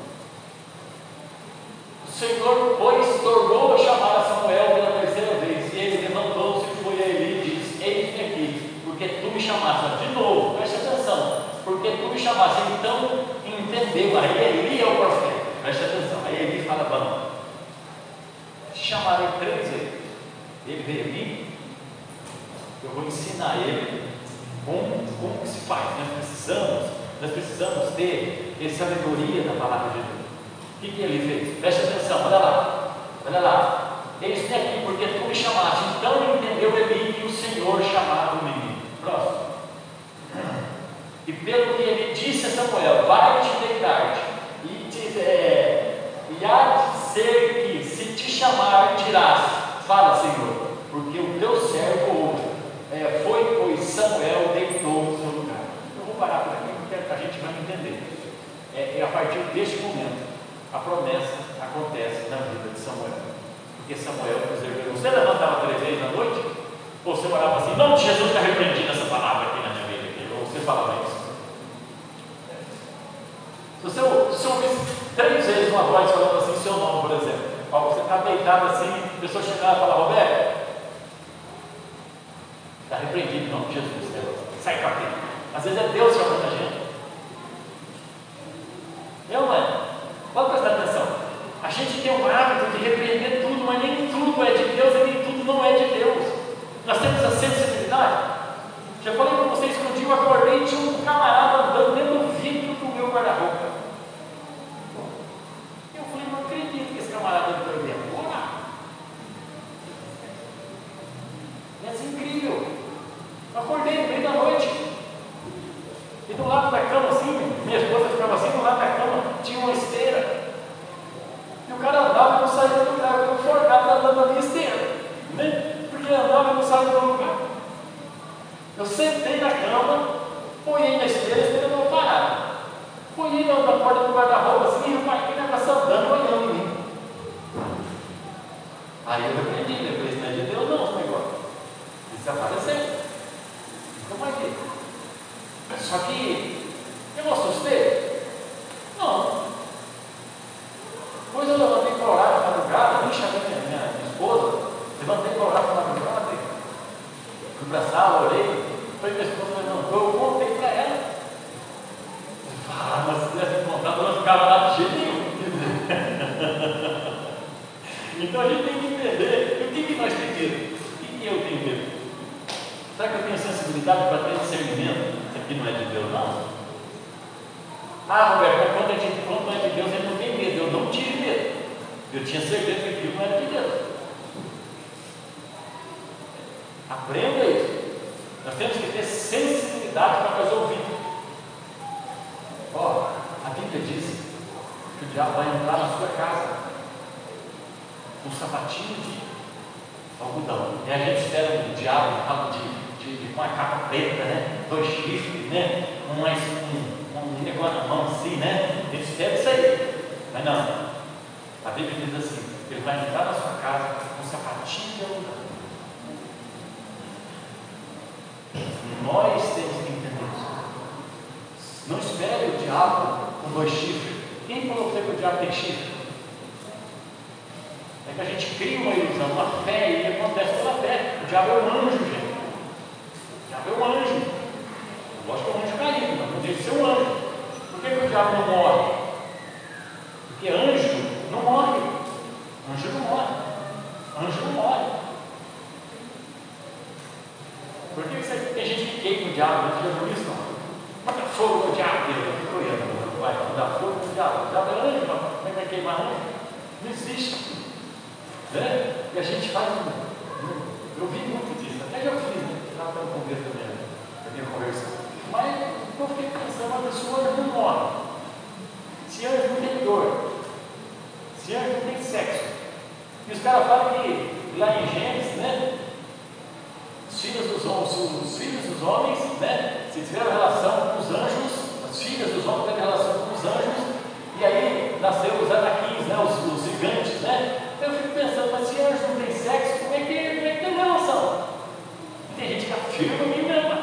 O Senhor, pois, tornou a chamar a Samuel pela terceira vez, e ele levantou-se e foi a Eli e disse: Eis-me aqui, porque tu me chamaste. De novo, preste atenção, porque tu me chamaste. Então entendeu. Aí Eli é o profeta. Preste atenção, aí ele fala: vamos, te chamarei 3 vezes. Ele veio aqui, eu vou ensinar ele como que se faz. Nós precisamos ter essa sabedoria da palavra de Deus. O que ele fez? Preste atenção, olha lá. Eis-me aqui, porque tu me chamaste. Então entendeu Eli que o Senhor chamava o menino. Próximo. E pelo que ele disse a Samuel: vai-te deitar-te. E há de ser que, se te chamar, dirás: fala, Senhor, porque o teu servo ouve. Foi, pois, Samuel deitou no seu lugar. Eu vou parar por aqui, porque a gente vai entender. A partir deste momento, a promessa acontece na vida de Samuel. Porque Samuel preservou. Você levantava 3 vezes na noite? Ou você orava assim: não, Jesus está repreendido essa palavra aqui na minha vida? Ou você falava isso? Se você ouvisse 3 vezes uma voz falando assim, seu nome, por exemplo, você está deitado assim, a pessoa chegava e falava: Roberto, está repreendido em nome de Jesus, sai para aqui. Às vezes é Deus chamando a gente. Pode prestar atenção. A gente tem o hábito de repreender tudo, mas nem tudo é de Deus e nem tudo não é de Deus. Nós temos a sensibilidade. Já falei para vocês que um dia eu acordei e tinha um camarada andando dentro do vidro do meu guarda-roupa. Eu falei: não acredito que esse camarada entrou dentro. Isso é incrível. Eu acordei no meio da noite. E do lado da cama, assim, minha esposa ficava assim, do lado da cama tinha uma esteira. E o cara andava e não saía do lugar. Eu fui forgado andando na minha esteira, né? Porque ele andava e não saía do lugar. Eu sentei na cama, ponhei na esteira, a esteira não parava. Ponhei na porta do guarda-roupa assim, rapaz, que negócio andando, olhando em mim. Aí eu repreendi, depois não é de Deus não, esse negócio. Isso apareceu. Como é que? Só que eu assustei? Não. Depois eu levantei para orar na madrugada, nem chamei minha esposa, levantei para orar na madrugada, fui para a sala, orei, foi minha esposa levantou, eu contei para ela. Mas se tivesse contado, eu não ficava lá de jeito nenhum. Então a gente tem que entender o que nós temos medo. O que eu tenho medo? Será que eu tenho sensibilidade para ter discernimento? Isso aqui não é de Deus, não? Roberto, mas quando não é de Deus, ele não tem medo. Eu não tive medo. Eu tinha certeza que aquilo não era de Deus. Aprenda isso. Nós temos que ter sensibilidade para nós ouvir. A Bíblia diz que o diabo vai entrar na sua casa com um sapatinho de algodão. E a gente espera o diabo com uma capa preta, né? 2 chifres, né? Um negócio na mão assim, né? Ele espera isso aí. Mas não. A Bíblia diz assim: ele vai entrar na sua casa com um sapatinho de algodão. Nós temos que entender isso. rabo com 2 chifres. Quem falou que o diabo tem chifre? É que a gente cria uma ilusão, uma fé, e acontece pela fé. O diabo é um anjo, gente. O diabo é um anjo. Eu gosto que é um anjo caído, mas não deixa de ser um anjo. Por que o diabo não morre? Porque anjo não morre. Anjo não morre. Anjo não morre. Por que tem gente que queima o diabo? Você já viu isso? Manda fogo no diabo dele. Que coisa, vai dar fogo no diabo. O diabo é anjo, mas como é que vai queimar anjo? Não existe. Né? E a gente faz eu vi muito disso, até já fiz, né? Estava no começo da minha conversa. Mas eu fiquei pensando, uma pessoa não morre. Se anjo não tem dor, se anjo não tem sexo. E os caras falam que lá em Gênesis, né? Os filhos dos homens, né? Se tiveram relação com os anjos, as filhas dos homens tiveram relação com os anjos, e aí nasceram os anaquins, né? Os gigantes, né? Eu fico pensando, mas se anjo não tem sexo, como é que tem relação? E tem gente que afirma que não.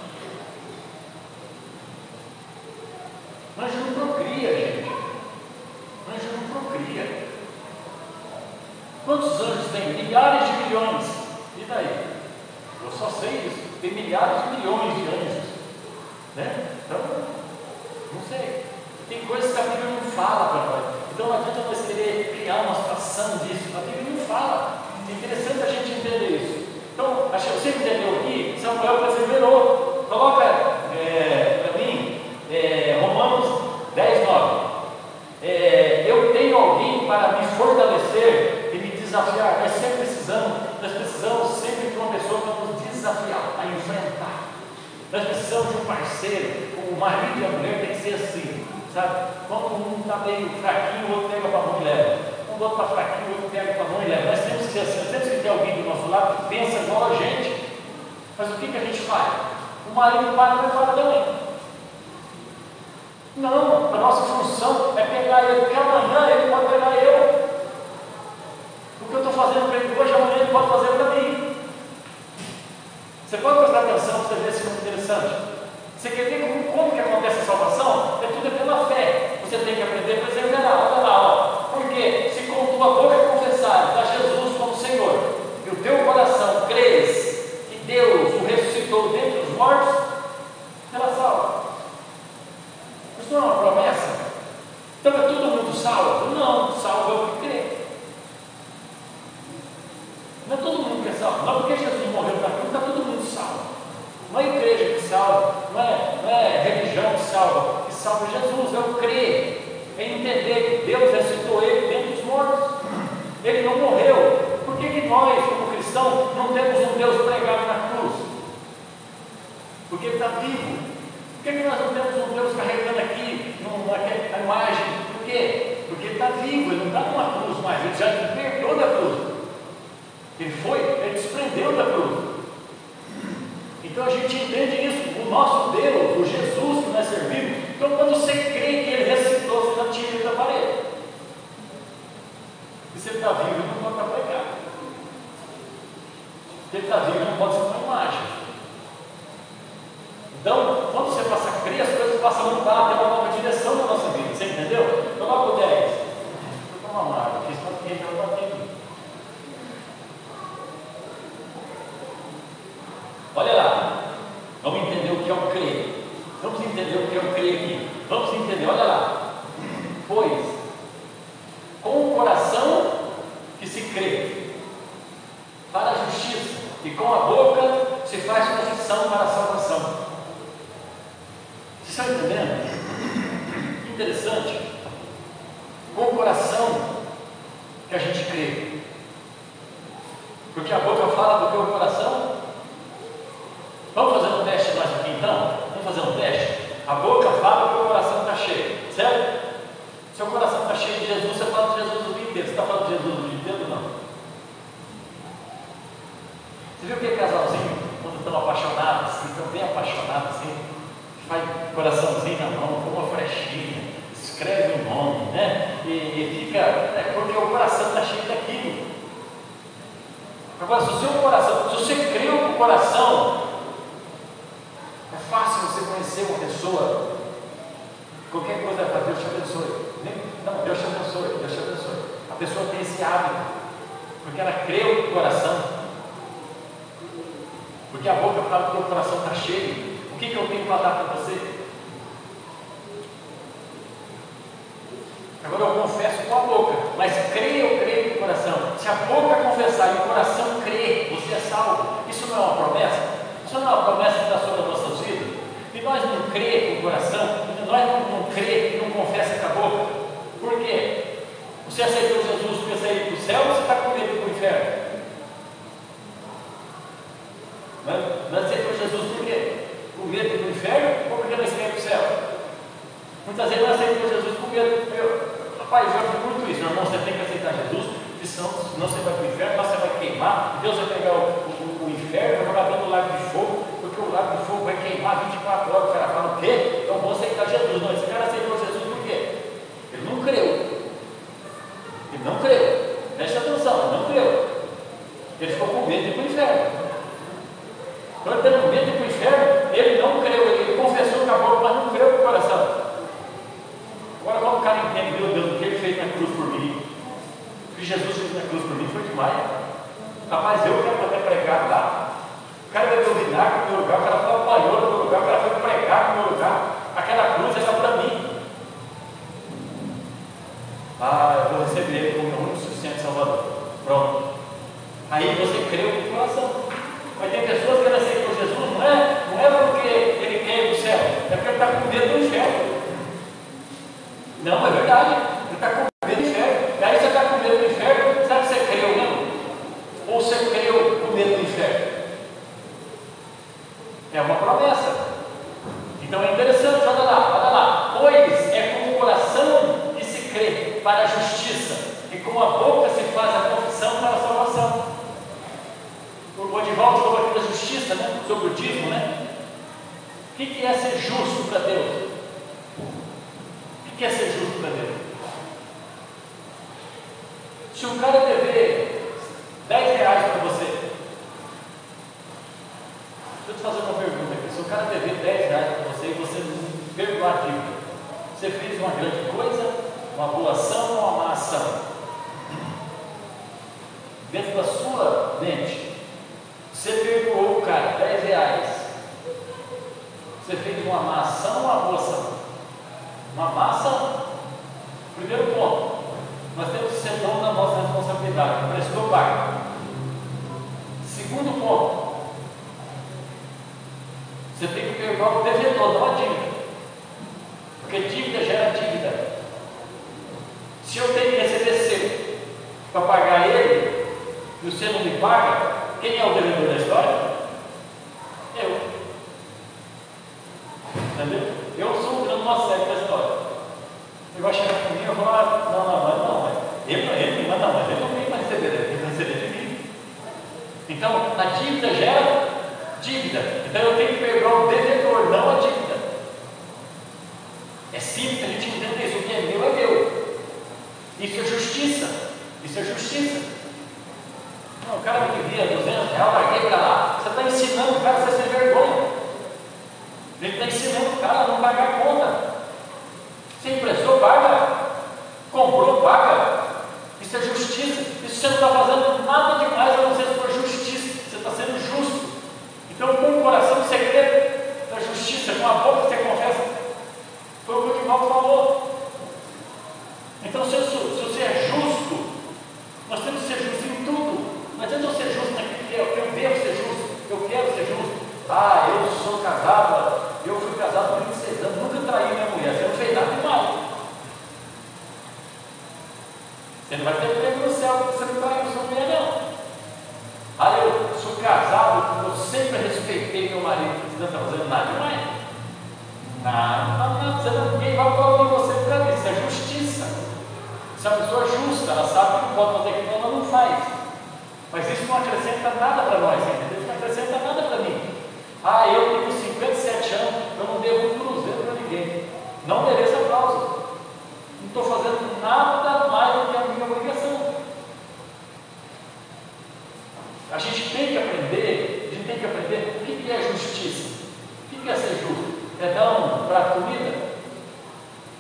Anjo não procria, gente. Anjo não procria. Quantos anjos tem? Milhares de milhões. E daí? Eu só sei isso. Tem milhares de milhões de anjos. Né? Então, não sei. Tem coisas que a Bíblia não fala para nós. Então não adianta nós querer criar uma situação disso. A Bíblia não fala. É interessante a gente entender isso. Então, acho que você entendeu aqui, Samuel perseverou. Coloca para mim Romanos 10, 9. Eu tenho alguém para me fortalecer e me desafiar. Nós precisamos sempre de uma pessoa para nos desafiar, a enfrentar. Nós precisamos de um parceiro. O marido e a mulher tem que ser assim. Sabe? Quando um está meio fraquinho, o outro pega para a mão e leva. Quando o outro está fraquinho, o outro pega para a mão e leva. Nós temos que ser assim, nós temos que ter alguém do nosso lado que pensa igual a gente. Mas o que a gente faz? O marido para também. Não, a nossa função é pegar ele, porque amanhã ele pode pegar eu. O que eu estou fazendo para ele hoje, amanhã ele pode fazer para mim. Você pode prestar atenção para você ver se é muito interessante. Você quer ver como que acontece a salvação? É tudo pela fé. Você tem que aprender a perseverar. Olha lá, ó. Porque se com tua boca confessares a Jesus como Senhor, e o teu coração crês que Deus o ressuscitou dentre os mortos, será salvo. Isso não é uma promessa? Então é todo mundo salvo? Não, salvo é o que crê. Não é todo mundo que é salvo. Não porque Jesus morreu para cruz, está todo mundo salvo. Não é a igreja que salva, não é a religião que salva Jesus, é o crer, é entender que Deus ressuscitou ele dentre os mortos. Ele não morreu. Por que nós, como cristãos, não temos um Deus pregado na cruz? Porque ele está vivo. Por que nós não temos um Deus carregando aqui a imagem? Por quê? Porque ele está vivo, ele não está numa cruz mais, ele já libertou da cruz. Ele desprendeu da cruz. Então a gente entende isso, o nosso Deus, o Jesus que nós servimos. Então quando você crê que ele ressuscitou, você já tira ele da parede. E se ele está vivo, ele não pode estar pregado. Se ele está vivo, ele não pode ser uma imagem. Então, quando você passa a crer, as coisas passam a mudar, tem uma nova direção na nossa vida. Você entendeu? Coloca o 10. Deixa eu tomar uma água, fiz para quem já está aqui. Olha lá, vamos entender o que é o crer. Vamos entender o que é o crer aqui. Vamos entender, olha lá. Pois, com o coração que se crê para a justiça, e com a boca se faz confissão para a salvação. Vocês estão entendendo? Que interessante. Com o coração que a gente crê. Porque a boca fala do que o coração. Vamos fazer um teste nós aqui então? Vamos fazer um teste? A boca fala que o coração está cheio, certo? Seu coração está cheio de Jesus, você fala de Jesus o dia inteiro. Você está falando de Jesus o dia inteiro ou não? Você viu aquele casalzinho, quando estão apaixonados, assim, estão bem apaixonados, assim, faz coraçãozinho na mão, com uma flechinha, escreve o nome, né? E fica, porque o coração está cheio daquilo. Agora, se o seu coração, se você creu com o coração, é fácil você conhecer uma pessoa Qualquer coisa vai fazer, Deus te abençoe. Não, Deus te abençoe, Deus te abençoe. A pessoa tem esse hábito, porque ela creu no coração. Porque a boca fala que o coração está cheio. O que eu tenho que falar para você? Agora eu confesso com a boca, mas eu creio no coração. Se a boca confessar e o coração crer, você é salvo. Isso não é uma promessa? Isso não é uma promessa que está sobre as nossas vidas? E nós não cremos com o coração, nós não cremos e não confessa com a boca. Por quê? Você aceitou Jesus porque você ir para o céu ou você está com medo para o inferno? Não aceitou Jesus por quê? Com medo de ir para o inferno ou porque nós queremos para o céu? Muitas vezes nós aceitamos Jesus com medo. Rapaz, eu já vi muito isso, meu irmão, você tem que aceitar Jesus, senão você vai para o inferno, lá você vai queimar, e Deus vai pegar o inferno, vai jogar dentro do lago de fogo, porque o lago de fogo vai queimar 24 horas. O cara fala, o quê? Então vou aceitar Jesus. Não, esse cara aceitou Jesus por quê? Ele não creu. Ele não creu. Preste atenção, ele não creu. Ele ficou com medo de ir para o inferno. Então ele tendo medo de ir para o inferno, ele não creu, ele confessou com a boca, mas não creu com o coração. Agora, quando o cara entende, meu Deus, o que ele fez na cruz por mim, o que Jesus fez na cruz por mim foi demais. Rapaz, eu quero até pregar lá. O cara bebeu vinagre no meu lugar, o cara foi apanhou no meu lugar, o cara foi pregar no meu lugar. Aquela cruz era para mim. Eu vou receber ele como meu único suficiente Salvador. Pronto. Aí você creu no coração. Mas tem pessoas que não aceitam Jesus, não é porque ele quer ir para o céu, é porque ele está com medo do inferno. Não, é verdade. Ele está com medo do inferno. E aí você está com medo do inferno, sabe que você creu mesmo? Ou você creu com medo do inferno? É uma promessa. Então é interessante, olha lá. Pois é com o coração que se crê para a justiça, e com a boca se faz a confissão para a salvação. O Odivaldo falou aqui da justiça, né? Sobre o dízimo, né? O que é ser justo para Deus? O que é ser justo para Deus? Se o cara dever 10 reais para você, deixa eu te fazer uma pergunta aqui. Se o cara dever 10 reais para você e você perdoar a dívida, você fez uma grande coisa, uma boa ação ou uma má ação? Dentro da sua mente, você perdoou o cara 10 reais, você fez uma má ação ou uma boa ação? Uma má ação. Primeiro ponto, nós temos que ser dono da nossa responsabilidade. Prestou, paga. Segundo ponto, você tem que perdoar o devedor, não a dívida, porque dívida gera dívida. Se eu tenho que receber seu para pagar ele e você não me paga, quem é o devedor da história? Eu. Entendeu? Eu sou o grande nosso da história. Ele vai chegar comigo e eu vou falar, ele me manda, mas ele não vem mais receber, ele vai receber de mim. Então, a dívida gera dívida. Então eu tenho que perdoar o devedor, não a dívida. É simples a gente entender isso. O que é meu é meu. Isso é justiça. Isso é justiça. Não, o cara me devia 200 reais, larguei para lá. Você está ensinando o cara a ser sem vergonha. Ele está ensinando o cara a não pagar a conta. Você emprestou, paga. Comprou, paga. Isso é justiça. Isso você não está fazendo nada demais a não ser se for justiça. Você está sendo justo. Então, com o coração você crê na justiça, com a boca você confessa. Foi o que o Odivaldo falou. Então, se você é justo, nós temos que ser justos em tudo. Não adianta eu ser justo naquilo que eu devo ser justo, eu quero ser justo. Eu sou casado, eu fui casado por 26 anos, nunca traí minha mulher, você não fez nada demais. Você não vai ter prêmio no céu porque você não traiu sua mulher, não. Eu sou casado, eu sempre respeitei meu marido, você não está fazendo nada demais. Nada, ninguém vai falar em você por causa disso, é justiça. Se a pessoa é justa, ela sabe que pode fazer aquilo que ela não faz. Mas isso não acrescenta nada para nós, entendeu? Isso não acrescenta nada para mim. Eu tenho 57 anos, eu não devo um cruzeiro para ninguém. Não mereço aplauso. Não estou fazendo nada mais do que a minha obrigação. A gente tem que aprender o que é justiça. O que é ser justo? É dar um prato de comida?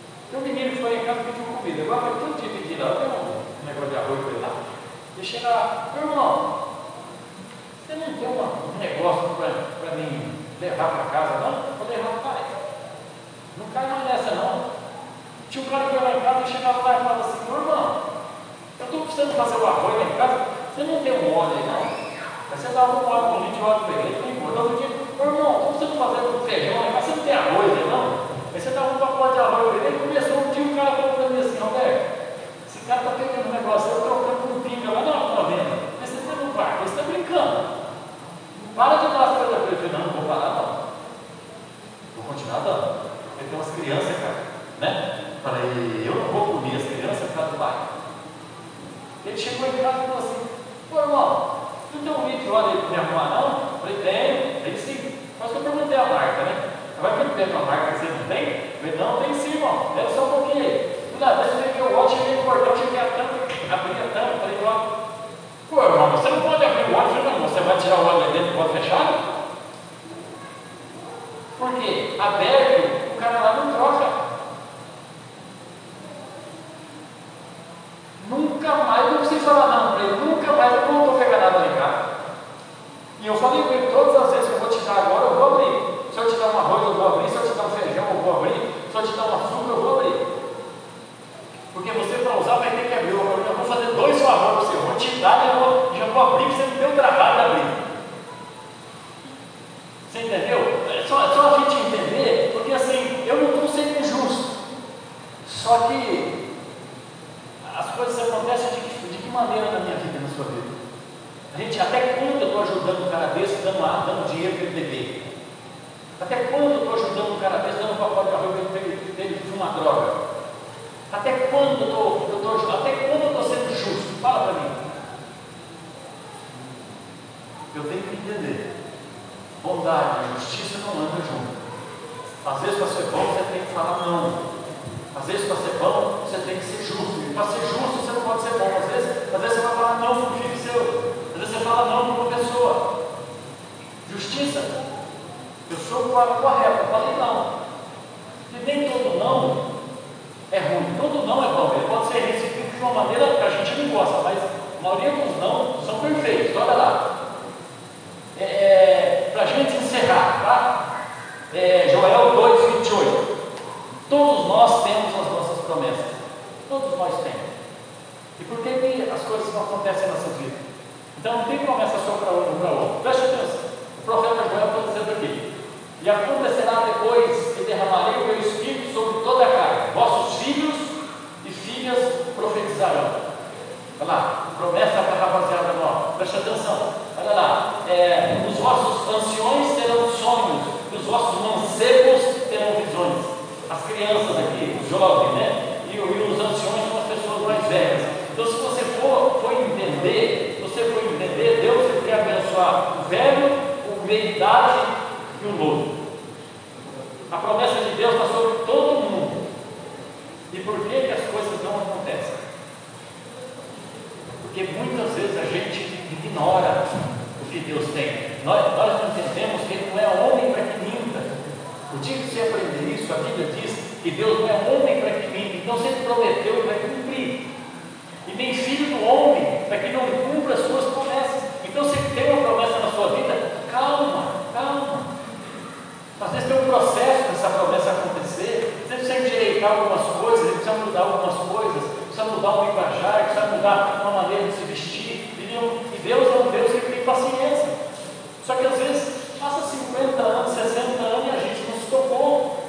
foi lá em casa e pediu comida. Agora vai todo dia pedir lá. Eu tenho um negócio de arroz para ele lá. E chega lá, meu irmão, você não tem um negócio para mim levar para casa, não? Vou levar para pai. Não cai mais nessa, não. Tinha um cara que ia lá em casa e chegava lá e falava assim: meu irmão, eu estou precisando fazer o arroz lá em casa, você não tem um óleo aí, não? Aí você dava um óleo, um litro de óleo para ele, ele foi embora. Outro dia, meu irmão, estou precisando fazer um feijão lá em casa, você não tem arroz aí, não? Aí você dava um pacote de arroz para ele, ele começou um dia, o cara falou para mim assim: Roberto, esse cara está pegando um negócio, eu trocando com pinga lá na venda. Mas você não vai, você está brincando. Para de dar as coisas para ele. Eu falei: não vou parar, não. Vou continuar dando. Porque tem umas crianças, cara, né? Falei: eu não vou punir as crianças por causa do pai. Ele chegou em casa e falou assim: pô, irmão, não tem um litro de óleo aí para me arrumar, não? Eu falei: tenho. Ele sim. Mas eu perguntei a marca, né? Vai perguntar uma marca que você não tem? Eu falei: não, tem sim, irmão. Deve só um pouquinho aí. Deixa eu ver o óleo, cheguei no portão, cheguei a tampa, abri a tampa, falei: ó, pô, irmão, você não pode abrir o óleo, não, você vai tirar o óleo aí dentro do óleo fechado? Por quê? Aberto, o cara lá não troca. Nunca mais, não precisa falar não para ele, nunca mais eu não vou pegar nada lá em casa. E eu falei para ele: todas as vezes que eu vou te dar agora, eu vou abrir. Se eu te dar um arroz, eu vou abrir. Se eu te dar um feijão, eu vou abrir. Se eu te dar um açúcar, eu vou abrir. Porque você, para usar, vai ter que abrir. Eu vou fazer 2 favores para você. Eu vou te dar e já vou abrir, para você não ter o trabalho de abrir. Você entendeu? É só a gente entender, porque assim, eu não estou sendo injusto. Só que as coisas acontecem de que maneira na minha vida, na sua vida? A gente, até quando eu estou ajudando um cara desse, dando dinheiro para ele beber? Até quando eu estou ajudando um cara desse, dando um pacote de arroz para ele fumar droga? Até quando eu estou sendo justo? Fala para mim. Eu tenho que entender. Bondade e justiça não andam juntos. Às vezes, para ser bom, você tem que falar não. Às vezes, para ser bom, você tem que ser justo. E para ser justo, você não pode ser bom. Às vezes você vai falar não para um filho seu. Às vezes você fala não para uma pessoa. Justiça. Eu sou correto. Eu falei não. E nem todo não é ruim. Todo não é bom. Ele pode ser recebido de uma maneira que a gente não gosta, mas a maioria dos não são perfeitos. Olha lá. Para a gente encerrar, tá? Joel 2:28. Todos nós temos as nossas promessas. Todos nós temos. E por que as coisas não acontecem na nossa vida? Então não tem promessa só para um para outro. Preste atenção. O profeta Joel está dizendo aqui: e acontecerá depois que derramarei o meu espírito sobre toda a carne. Vossos filhos e filhas profetizarão. Olha lá, promessa para a rapaziada nova. Preste atenção. Olha lá. Os vossos anciões terão sonhos, e os vossos mancebos terão visões. As crianças aqui, os jovens, né? E os anciões são as pessoas mais velhas. Então, se você for entender, Deus quer abençoar o velho, o meia-idade e o novo. A promessa de Deus está sobre todo mundo. E por que as coisas não acontecem? Porque muitas vezes a gente ignora o que Deus tem. Nós não entendemos que Ele não é homem para que minta. O dia que você aprender isso, a Bíblia diz que Deus não é homem para que minta. Então, se Ele prometeu, Ele vai cumprir. E nem filho do homem para que não cumpra as suas promessas. Então, se Ele tem uma promessa na sua vida, calma. Às vezes tem um processo para essa promessa acontecer. Você precisa endireitar algumas coisas, você precisa mudar algumas coisas, precisa mudar um linguajar, precisa mudar uma maneira de se vestir. E Deus é um Deus que tem paciência. Só que às vezes passa 50 anos, 60 anos e a gente não se tocou.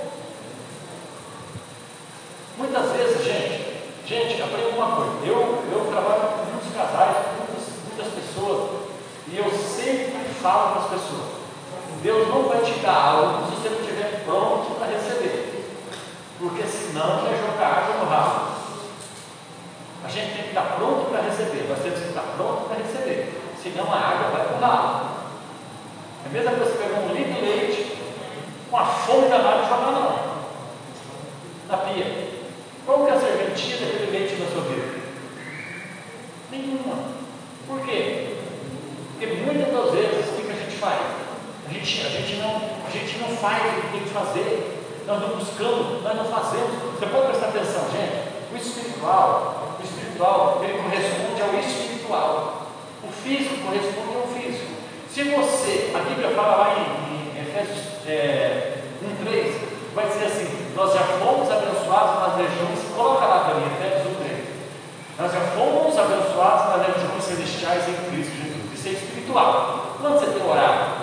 Muitas vezes, gente, aprenda uma coisa. Eu trabalho com muitos casais, com muitas pessoas, e eu sempre falo para as pessoas: Deus não vai te dar algo se você não estiver pronto para receber, porque senão vai jogar água no ralo. A gente tem que estar pronto para receber, nós temos que estar pronto para receber, senão a água vai para o ralo. É a mesma coisa que pegar um litro de leite, uma fome danada e jogar na pia. Qual que é a serventia daquele leite na sua vida? Nenhuma. Por quê? Porque muitas das vezes o que a gente faz? A gente não faz o que tem que fazer. nós não buscamos, nós não fazemos. Você pode prestar atenção, gente. O espiritual, ele corresponde ao espiritual. O físico corresponde ao físico. Se você, a Bíblia fala lá em Efésios 1:3, vai dizer assim: nós já fomos abençoados nas regiões, coloca lá para mim, Efésios 1:3. Nós já fomos abençoados nas regiões celestiais em Cristo Jesus. Isso é espiritual. Quando você tem orado?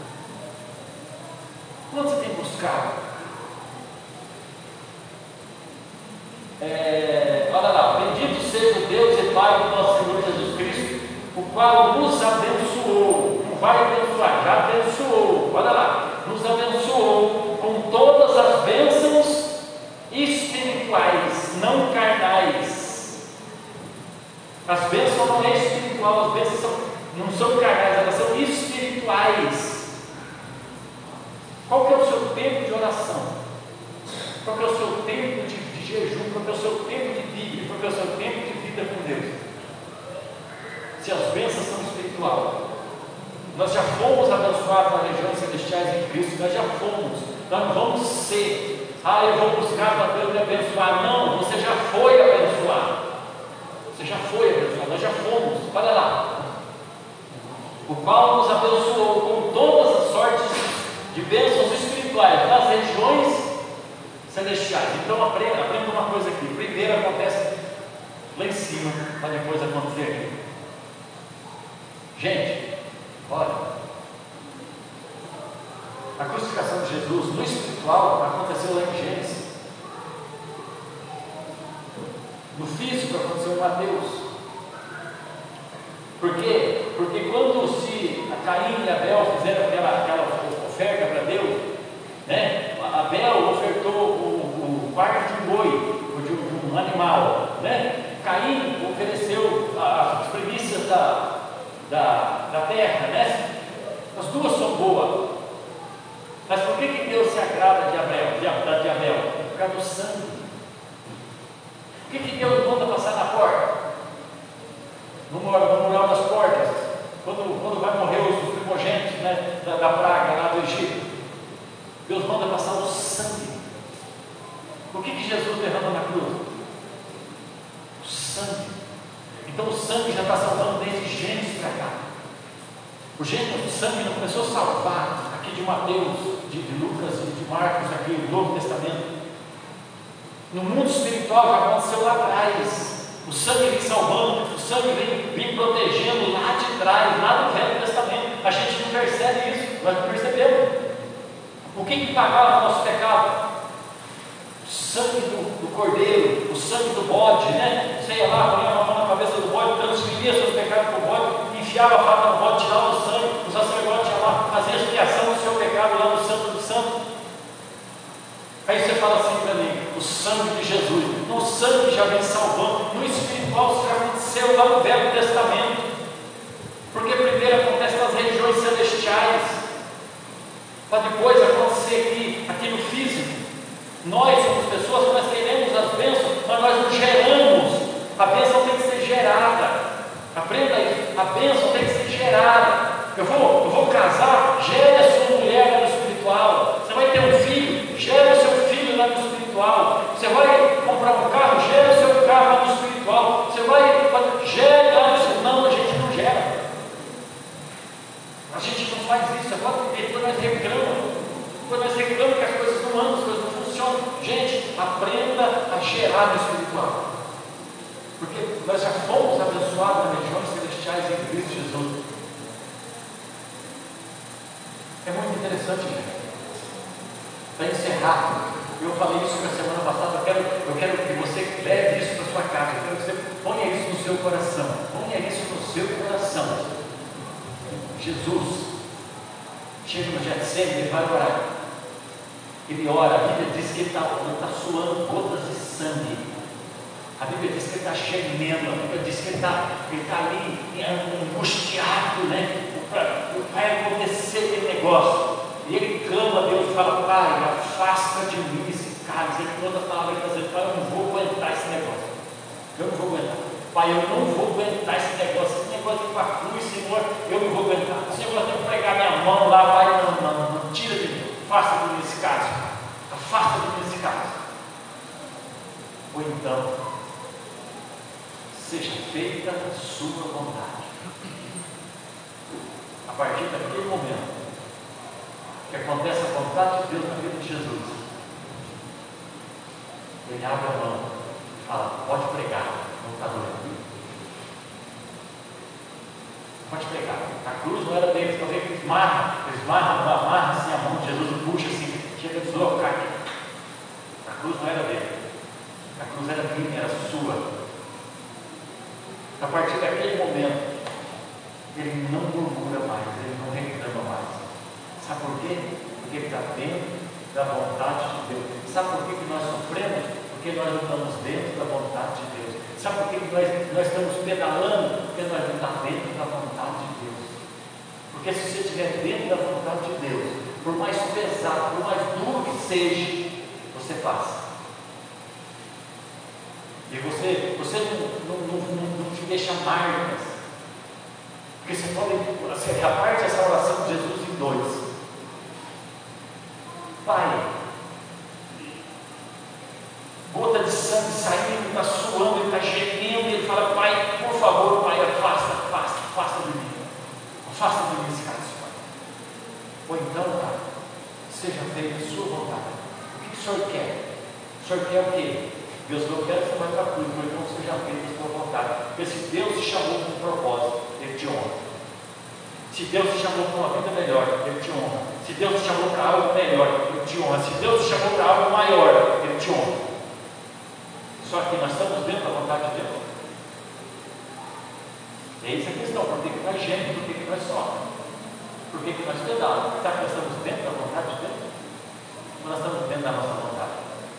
Quando você tem buscado? Olha lá, bendito seja o Deus e Pai do nosso Senhor Jesus Cristo, o qual nos abençoou, não vai abençoar, já abençoou, olha lá, nos abençoou com todas as bênçãos espirituais, não carnais. As bênçãos não é espiritual, as bênçãos não são carnais, elas são espirituais. Qual que é o seu tempo de oração? Qual que é o seu tempo de jejum? Qual que é o seu tempo de Bíblia? Qual que é o seu tempo de vida com Deus? Se as bênçãos são espirituais, nós já fomos abençoados nas regiões celestiais em Cristo, nós já fomos, nós não vamos ser, eu vou buscar para Deus me abençoar. Não, você já foi abençoado. Você já foi abençoado, nós já fomos, olha lá. O qual nos abençoou com todas as sortes de bênçãos espirituais nas regiões celestiais. Então aprenda uma coisa aqui. Primeiro acontece lá em cima, para depois acontecer aqui. Gente, olha, a crucificação de Jesus no espiritual aconteceu lá em Gênesis. No físico aconteceu em Mateus. Por quê? Porque quando Caim e Abel fizeram aquela oferta para Deus, né? Abel ofertou o quarto de um boi, ou de um animal, né? Caim ofereceu as primícias da terra, né? As duas são boas. Mas por que Deus se agrada de Abel? Por causa do sangue. Por que Deus manda passar na porta? No mural das portas, quando vai morrer os primogênitos, né, da praga lá do Egito, Deus manda passar o sangue. Por que Jesus derrama na cruz? O sangue. Então o sangue já está salvando desde Gênesis para cá. O sangue não começou a salvar aqui de Mateus, de Lucas e de Marcos, aqui no Novo Testamento. No mundo espiritual já aconteceu lá atrás. O sangue vem salvando, o sangue vem protegendo lá de trás, lá do Velho Testamento. A gente não percebe isso, nós não percebemos. O que pagava o nosso pecado? O sangue do cordeiro, o sangue do bode, né? Você ia lá, põe a mão na cabeça do bode, transferia seus pecados para o bode, enfiava a faca no bode, tirava o sangue, o sacerdote ia lá, fazia a expiação do seu pecado lá no Santo dos Santos. Aí você fala assim para mim: o sangue de Jesus. Então, o sangue já vem salvando. No espiritual, isso já aconteceu lá no Velho Testamento. Porque primeiro acontece nas regiões celestiais, para depois acontecer aqui no físico. Nós somos pessoas que nós queremos as bênçãos, mas nós não geramos. A bênção tem que ser gerada. Aprenda isso. A bênção tem que ser gerada. Eu vou casar, gere a sua mulher lá no espiritual. Você vai ter um filho, gere o seu filho lá no espiritual. Você vai comprar um carro, gere o seu carro lá no espiritual. Você vai gere lá no espiritual. Não, a gente não gera. A gente não faz isso. Agora depois nós reclamamos. Depois nós reclamamos que as coisas não andam, as coisas não funcionam. Gente, aprenda a gerar no espiritual. Porque nós já fomos abençoados nas regiões celestiais em Cristo Jesus. É muito interessante, gente. Para encerrar, eu falei isso na semana passada. Eu quero que você leve isso para sua casa. Eu quero que você ponha isso no seu coração. Ponha isso no seu coração. Jesus chega no Getsemane e vai orar. Ele ora. A Bíblia diz que ele está suando gotas de sangue. A Bíblia diz que ele está gemendo. A Bíblia diz que ele está ali angustiado, né? Vai acontecer aquele negócio. E ele clama a Deus e fala: Pai, afasta de mim esse cálice. Em toda a palavra ele está dizendo: Pai, eu não vou aguentar esse negócio. Eu não vou aguentar. Pai, eu não vou aguentar esse negócio. Esse negócio de ir para a cruz, Senhor, eu não vou aguentar. Esse negócio de eu pregar minha mão lá, Pai, não, tira de mim. Afasta de mim esse cálice. afasta de mim esse cálice. Ou então, seja feita a sua vontade. A partir daquele momento que acontece a vontade de Deus na vida de Jesus, ele abre a mão e fala: pode pregar, não está doendo. Pode pregar. A cruz não era deles, talvez eles amarram, amarram assim a mão de Jesus e puxa assim, chega a deslocar. A cruz não era dele, a cruz era minha, era sua. A partir daquele momento, ele não murmura mais, ele não reclama mais. Sabe por quê? Porque ele está dentro da vontade de Deus. Sabe por que nós sofremos? Porque nós não estamos dentro da vontade de Deus. Sabe por que nós estamos pedalando? Porque nós não estamos dentro da vontade de Deus. Porque se você estiver dentro da vontade de Deus, por mais pesado, por mais duro que seja, você passa. E você não te deixa marcas. Porque você reparte essa oração de Jesus em dois. Pai, gota de sangue saindo, está suando, ele está gemendo, e ele fala: Pai, por favor, Pai, afasta de mim. Afasta de mim esse cálice, Pai. Ou então, Pai, seja feita a sua vontade. O que o Senhor quer? O Senhor quer o quê? Deus não quer que você vá para a cruz, mas não seja feita a sua vontade. Porque se Deus te chamou com um propósito, Ele te honra. Se Deus te chamou para uma vida melhor, Ele te honra. Se Deus te chamou para algo melhor, Ele te honra. Se Deus te chamou para algo maior, Ele te honra. Só que nós estamos dentro da vontade de Deus. E essa é a questão: por que nós gememos, por que nós sofremos, por que nós pedalamos? Será que nós estamos dentro da vontade de Deus? Ou nós estamos dentro da nossa vontade?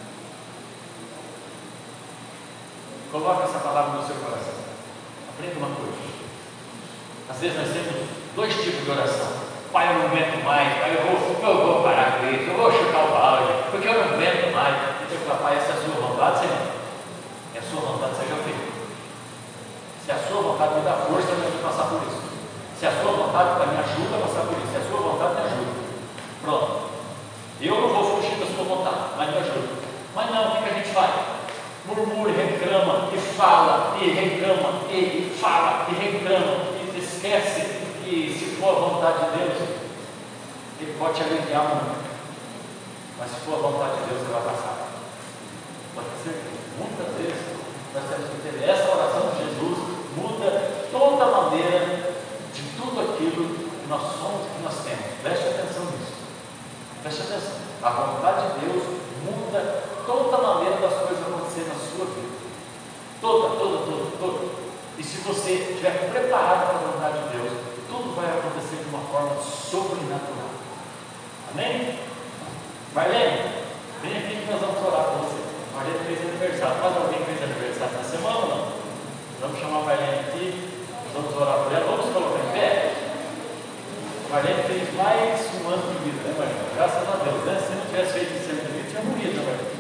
Coloque essa palavra no seu coração. Aprenda uma coisa. Às vezes nós temos dois tipos de oração. Pai, eu não aguento mais. Pai, eu vou parar com isso. Eu vou chutar o balde, porque eu não aguento mais. E tem que falar: Pai, essa é a sua vontade, Senhor. É a sua vontade, seja feita. Se a sua vontade me dá força para me passar por isso. Se a sua vontade me ajuda a passar por isso. Se a sua vontade me ajuda. Pronto. Eu não vou fugir da sua vontade, mas me ajuda. Mas não, o que a gente faz? Murmura e reclama, e fala, e reclama, e fala, e reclama, e esquece que, se for a vontade de Deus, Ele pode te aliviar muito. Mas se for a vontade de Deus, você vai passar. Pode ter certeza. Muitas vezes nós temos que ter essa oração de Jesus, muda toda a maneira de tudo aquilo que nós somos e que nós temos. Preste atenção nisso. Preste atenção. A vontade de Deus muda toda a maneira das coisas acontecerem na sua vida. Toda. E se você estiver preparado para a vontade de Deus, tudo vai acontecer de uma forma sobrenatural. Amém? Marlene, vem aqui que nós vamos orar com você. Marlene fez aniversário. Mais alguém fez aniversário na semana ou não? Vamos chamar a Marlene aqui. Vamos orar por ela. Vamos colocar em pé. Marlene fez mais um ano de vida, né, Marlene? Graças a Deus, né? Se não tivesse feito esse ano de vida, tinha morrido, né, Marlene?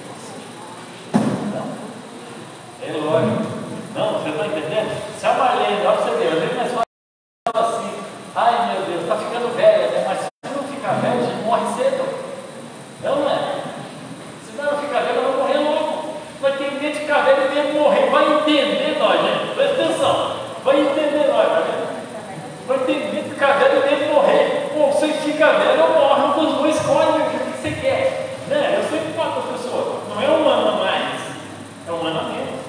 Não. É lógico. Não, você está entendendo? Se a Marlene, olha para você ver, às vezes nós falamos assim: ai meu Deus, está ficando velha, né? Mas se não ficar velha, a gente morre cedo. Não é? Se não ficar velha, ela vai morrer logo. Mas tem medo de ficar velha e tem que morrer. Vai entender nós, gente. Presta atenção. Vai entender nós, tá vendo? Vai ter medo de ficar velho e tem que morrer. Ou você fica velho ou morre. Um dos dois escolhe o que você quer. Né? Eu sempre falo para as pessoas: não é um ano a mais, é um ano a menos.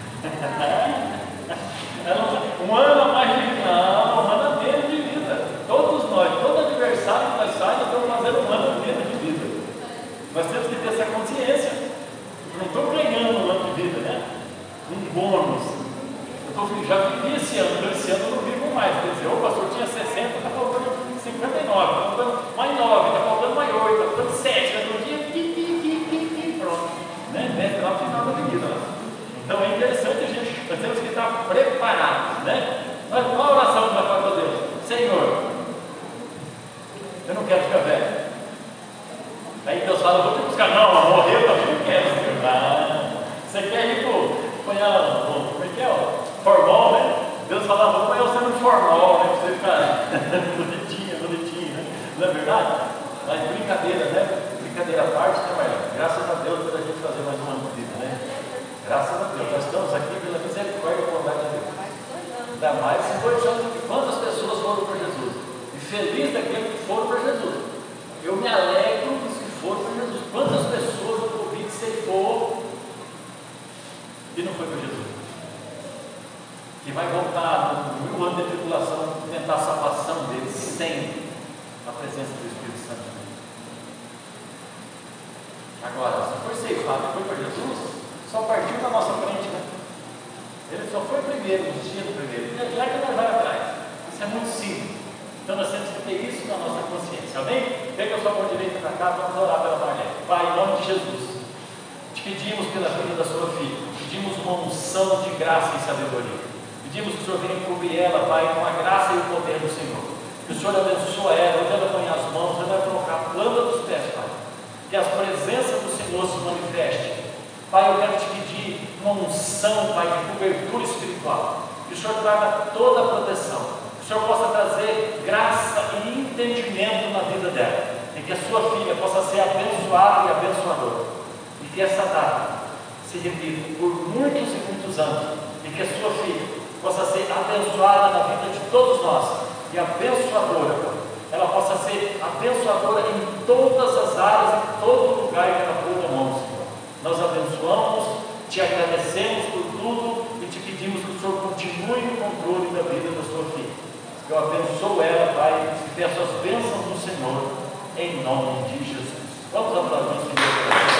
Um ano a mais de vida, não, um ano a menos de vida. Todos nós, todo aniversário que nós saímos, estamos fazendo um ano a menos de vida. Nós temos que ter essa consciência. Eu não estou ganhando um ano de vida, né? Um bônus. Já vivi esse ano, então esse ano eu não vivo mais. Quer dizer, o pastor tinha 60, está faltando 59, está faltando mais 9, está faltando mais 8, está faltando 7, né? No dia, pronto. Né? Lá no final da vida. Então é interessante, gente, nós temos que estar preparados, né? Mas qual a oração que nós falamos a Deus? Senhor, eu não quero ficar velho. Aí Deus fala: eu vou te buscar. Não, morreu, eu também não quero, Senhor. Você quer ir para como é que é? Formol, né? Deus fala: vou pôr você no formol, né? Para você ficar bonitinho, né? Não é verdade? Mas brincadeira, né? Brincadeira à parte, né, Maria? Graças que vai voltar no 1000 anos de tribulação, tentar a salvação deles sem a presença do Espírito Santo. Agora, se foi ceifado e foi para Jesus, só partiu da nossa frente, né? Ele só foi primeiro, no dia do primeiro. Já que nós vai atrás. Isso é muito simples. Então nós temos que ter isso na nossa consciência. Amém? Pega a sua mão direita para cá, vamos orar pela Marlene. Pai, em nome de Jesus, te pedimos pela vida da sua filha, pedimos uma unção de graça e sabedoria. Pedimos que o Senhor venha cobrir ela, Pai, com a graça e o poder do Senhor. Que o Senhor abençoe ela, onde ela põe as mãos, ela vai colocar a planta dos pés, Pai. Que a presença do Senhor se manifeste. Pai, eu quero te pedir uma unção, Pai, de cobertura espiritual. Que o Senhor traga toda a proteção. Que o Senhor possa trazer graça e entendimento na vida dela. E que a sua filha possa ser abençoada e abençoadora. E que essa data se repita por muitos e muitos anos. E que a sua filha possa ser abençoada na vida de todos nós. E abençoadora. Ela possa ser abençoadora em todas as áreas, em todo lugar que ela pôr a mão, Senhor. Nós abençoamos, te agradecemos por tudo e te pedimos que o Senhor continue no controle da vida da sua filha. Eu abençoo ela, Pai, e peço as bênçãos do Senhor, em nome de Jesus. Vamos aplaudir o Senhor.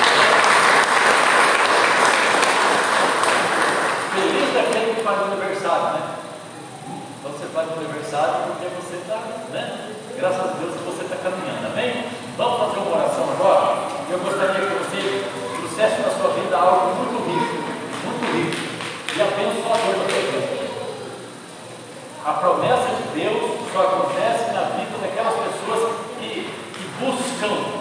Feliz daquele que faz o aniversário, né? Quando você faz o aniversário, porque você está, né? Graças a Deus que você está caminhando, amém? Vamos fazer uma oração agora? Eu gostaria que você trouxesse na sua vida algo muito rico e abençoador da sua vida. A promessa de Deus só acontece na vida daquelas pessoas que buscam,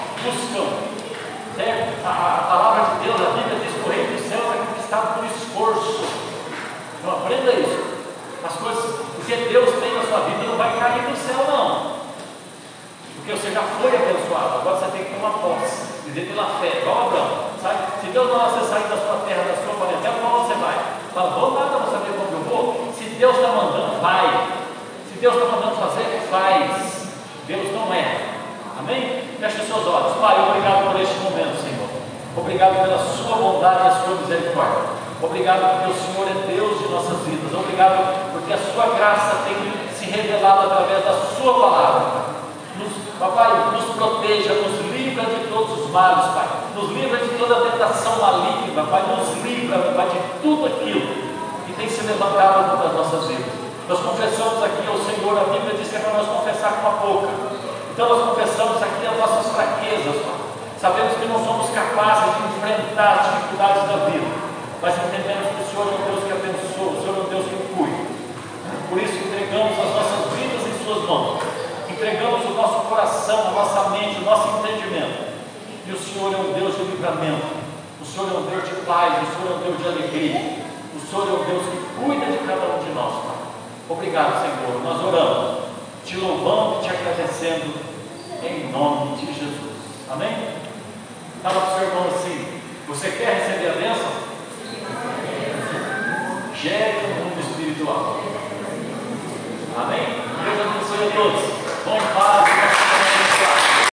certo? A palavra de Deus, a Bíblia diz que o reino dos céus é conquistado por esforço. Então aprenda isso. As coisas, porque Deus tem na sua vida, não vai cair do céu, não. Porque você já foi abençoado, agora você tem que tomar posse, viver pela fé, igual Abraão, sabe? Se Deus não você sair da sua terra, da sua parentela, para onde você vai? Fala, vou nada, vou saber onde eu vou. Se Deus está mandando, vai. Se Deus está mandando fazer, faz. Deus não erra. Amém? Feche seus olhos. Pai, obrigado por este momento, Senhor. Obrigado pela sua bondade e a sua misericórdia. Obrigado porque o Senhor é Deus de nossas vidas. Obrigado porque a sua graça tem se revelado através da sua palavra. Papai, nos proteja, nos livra de todos os males, Pai. Nos livra de toda a tentação maligna, Pai. Nos livra, Pai, de tudo aquilo que tem se levantado contra as nossas vidas. Nós confessamos aqui ao Senhor, a Bíblia diz que é para nós confessar com a boca. Então nós confessamos aqui as nossas fraquezas, Pai. Sabemos que não somos capazes de enfrentar as dificuldades da vida, mas entendemos que o Senhor é um Deus que abençoa, o Senhor é um Deus que cuida. Por isso entregamos as nossas vidas em suas mãos. Entregamos o nosso coração, a nossa mente, o nosso entendimento. E o Senhor é um Deus de livramento. O Senhor é um Deus de paz. O Senhor é um Deus de alegria. O Senhor é um Deus que cuida de cada um de nós, Pai. Obrigado, Senhor. Nós oramos, te louvando e te agradecendo em nome de Jesus. Amém? Fala para o seu irmão assim: você quer receber a bênção? Gere no mundo espiritual. Amém? Deus abençoe a todos.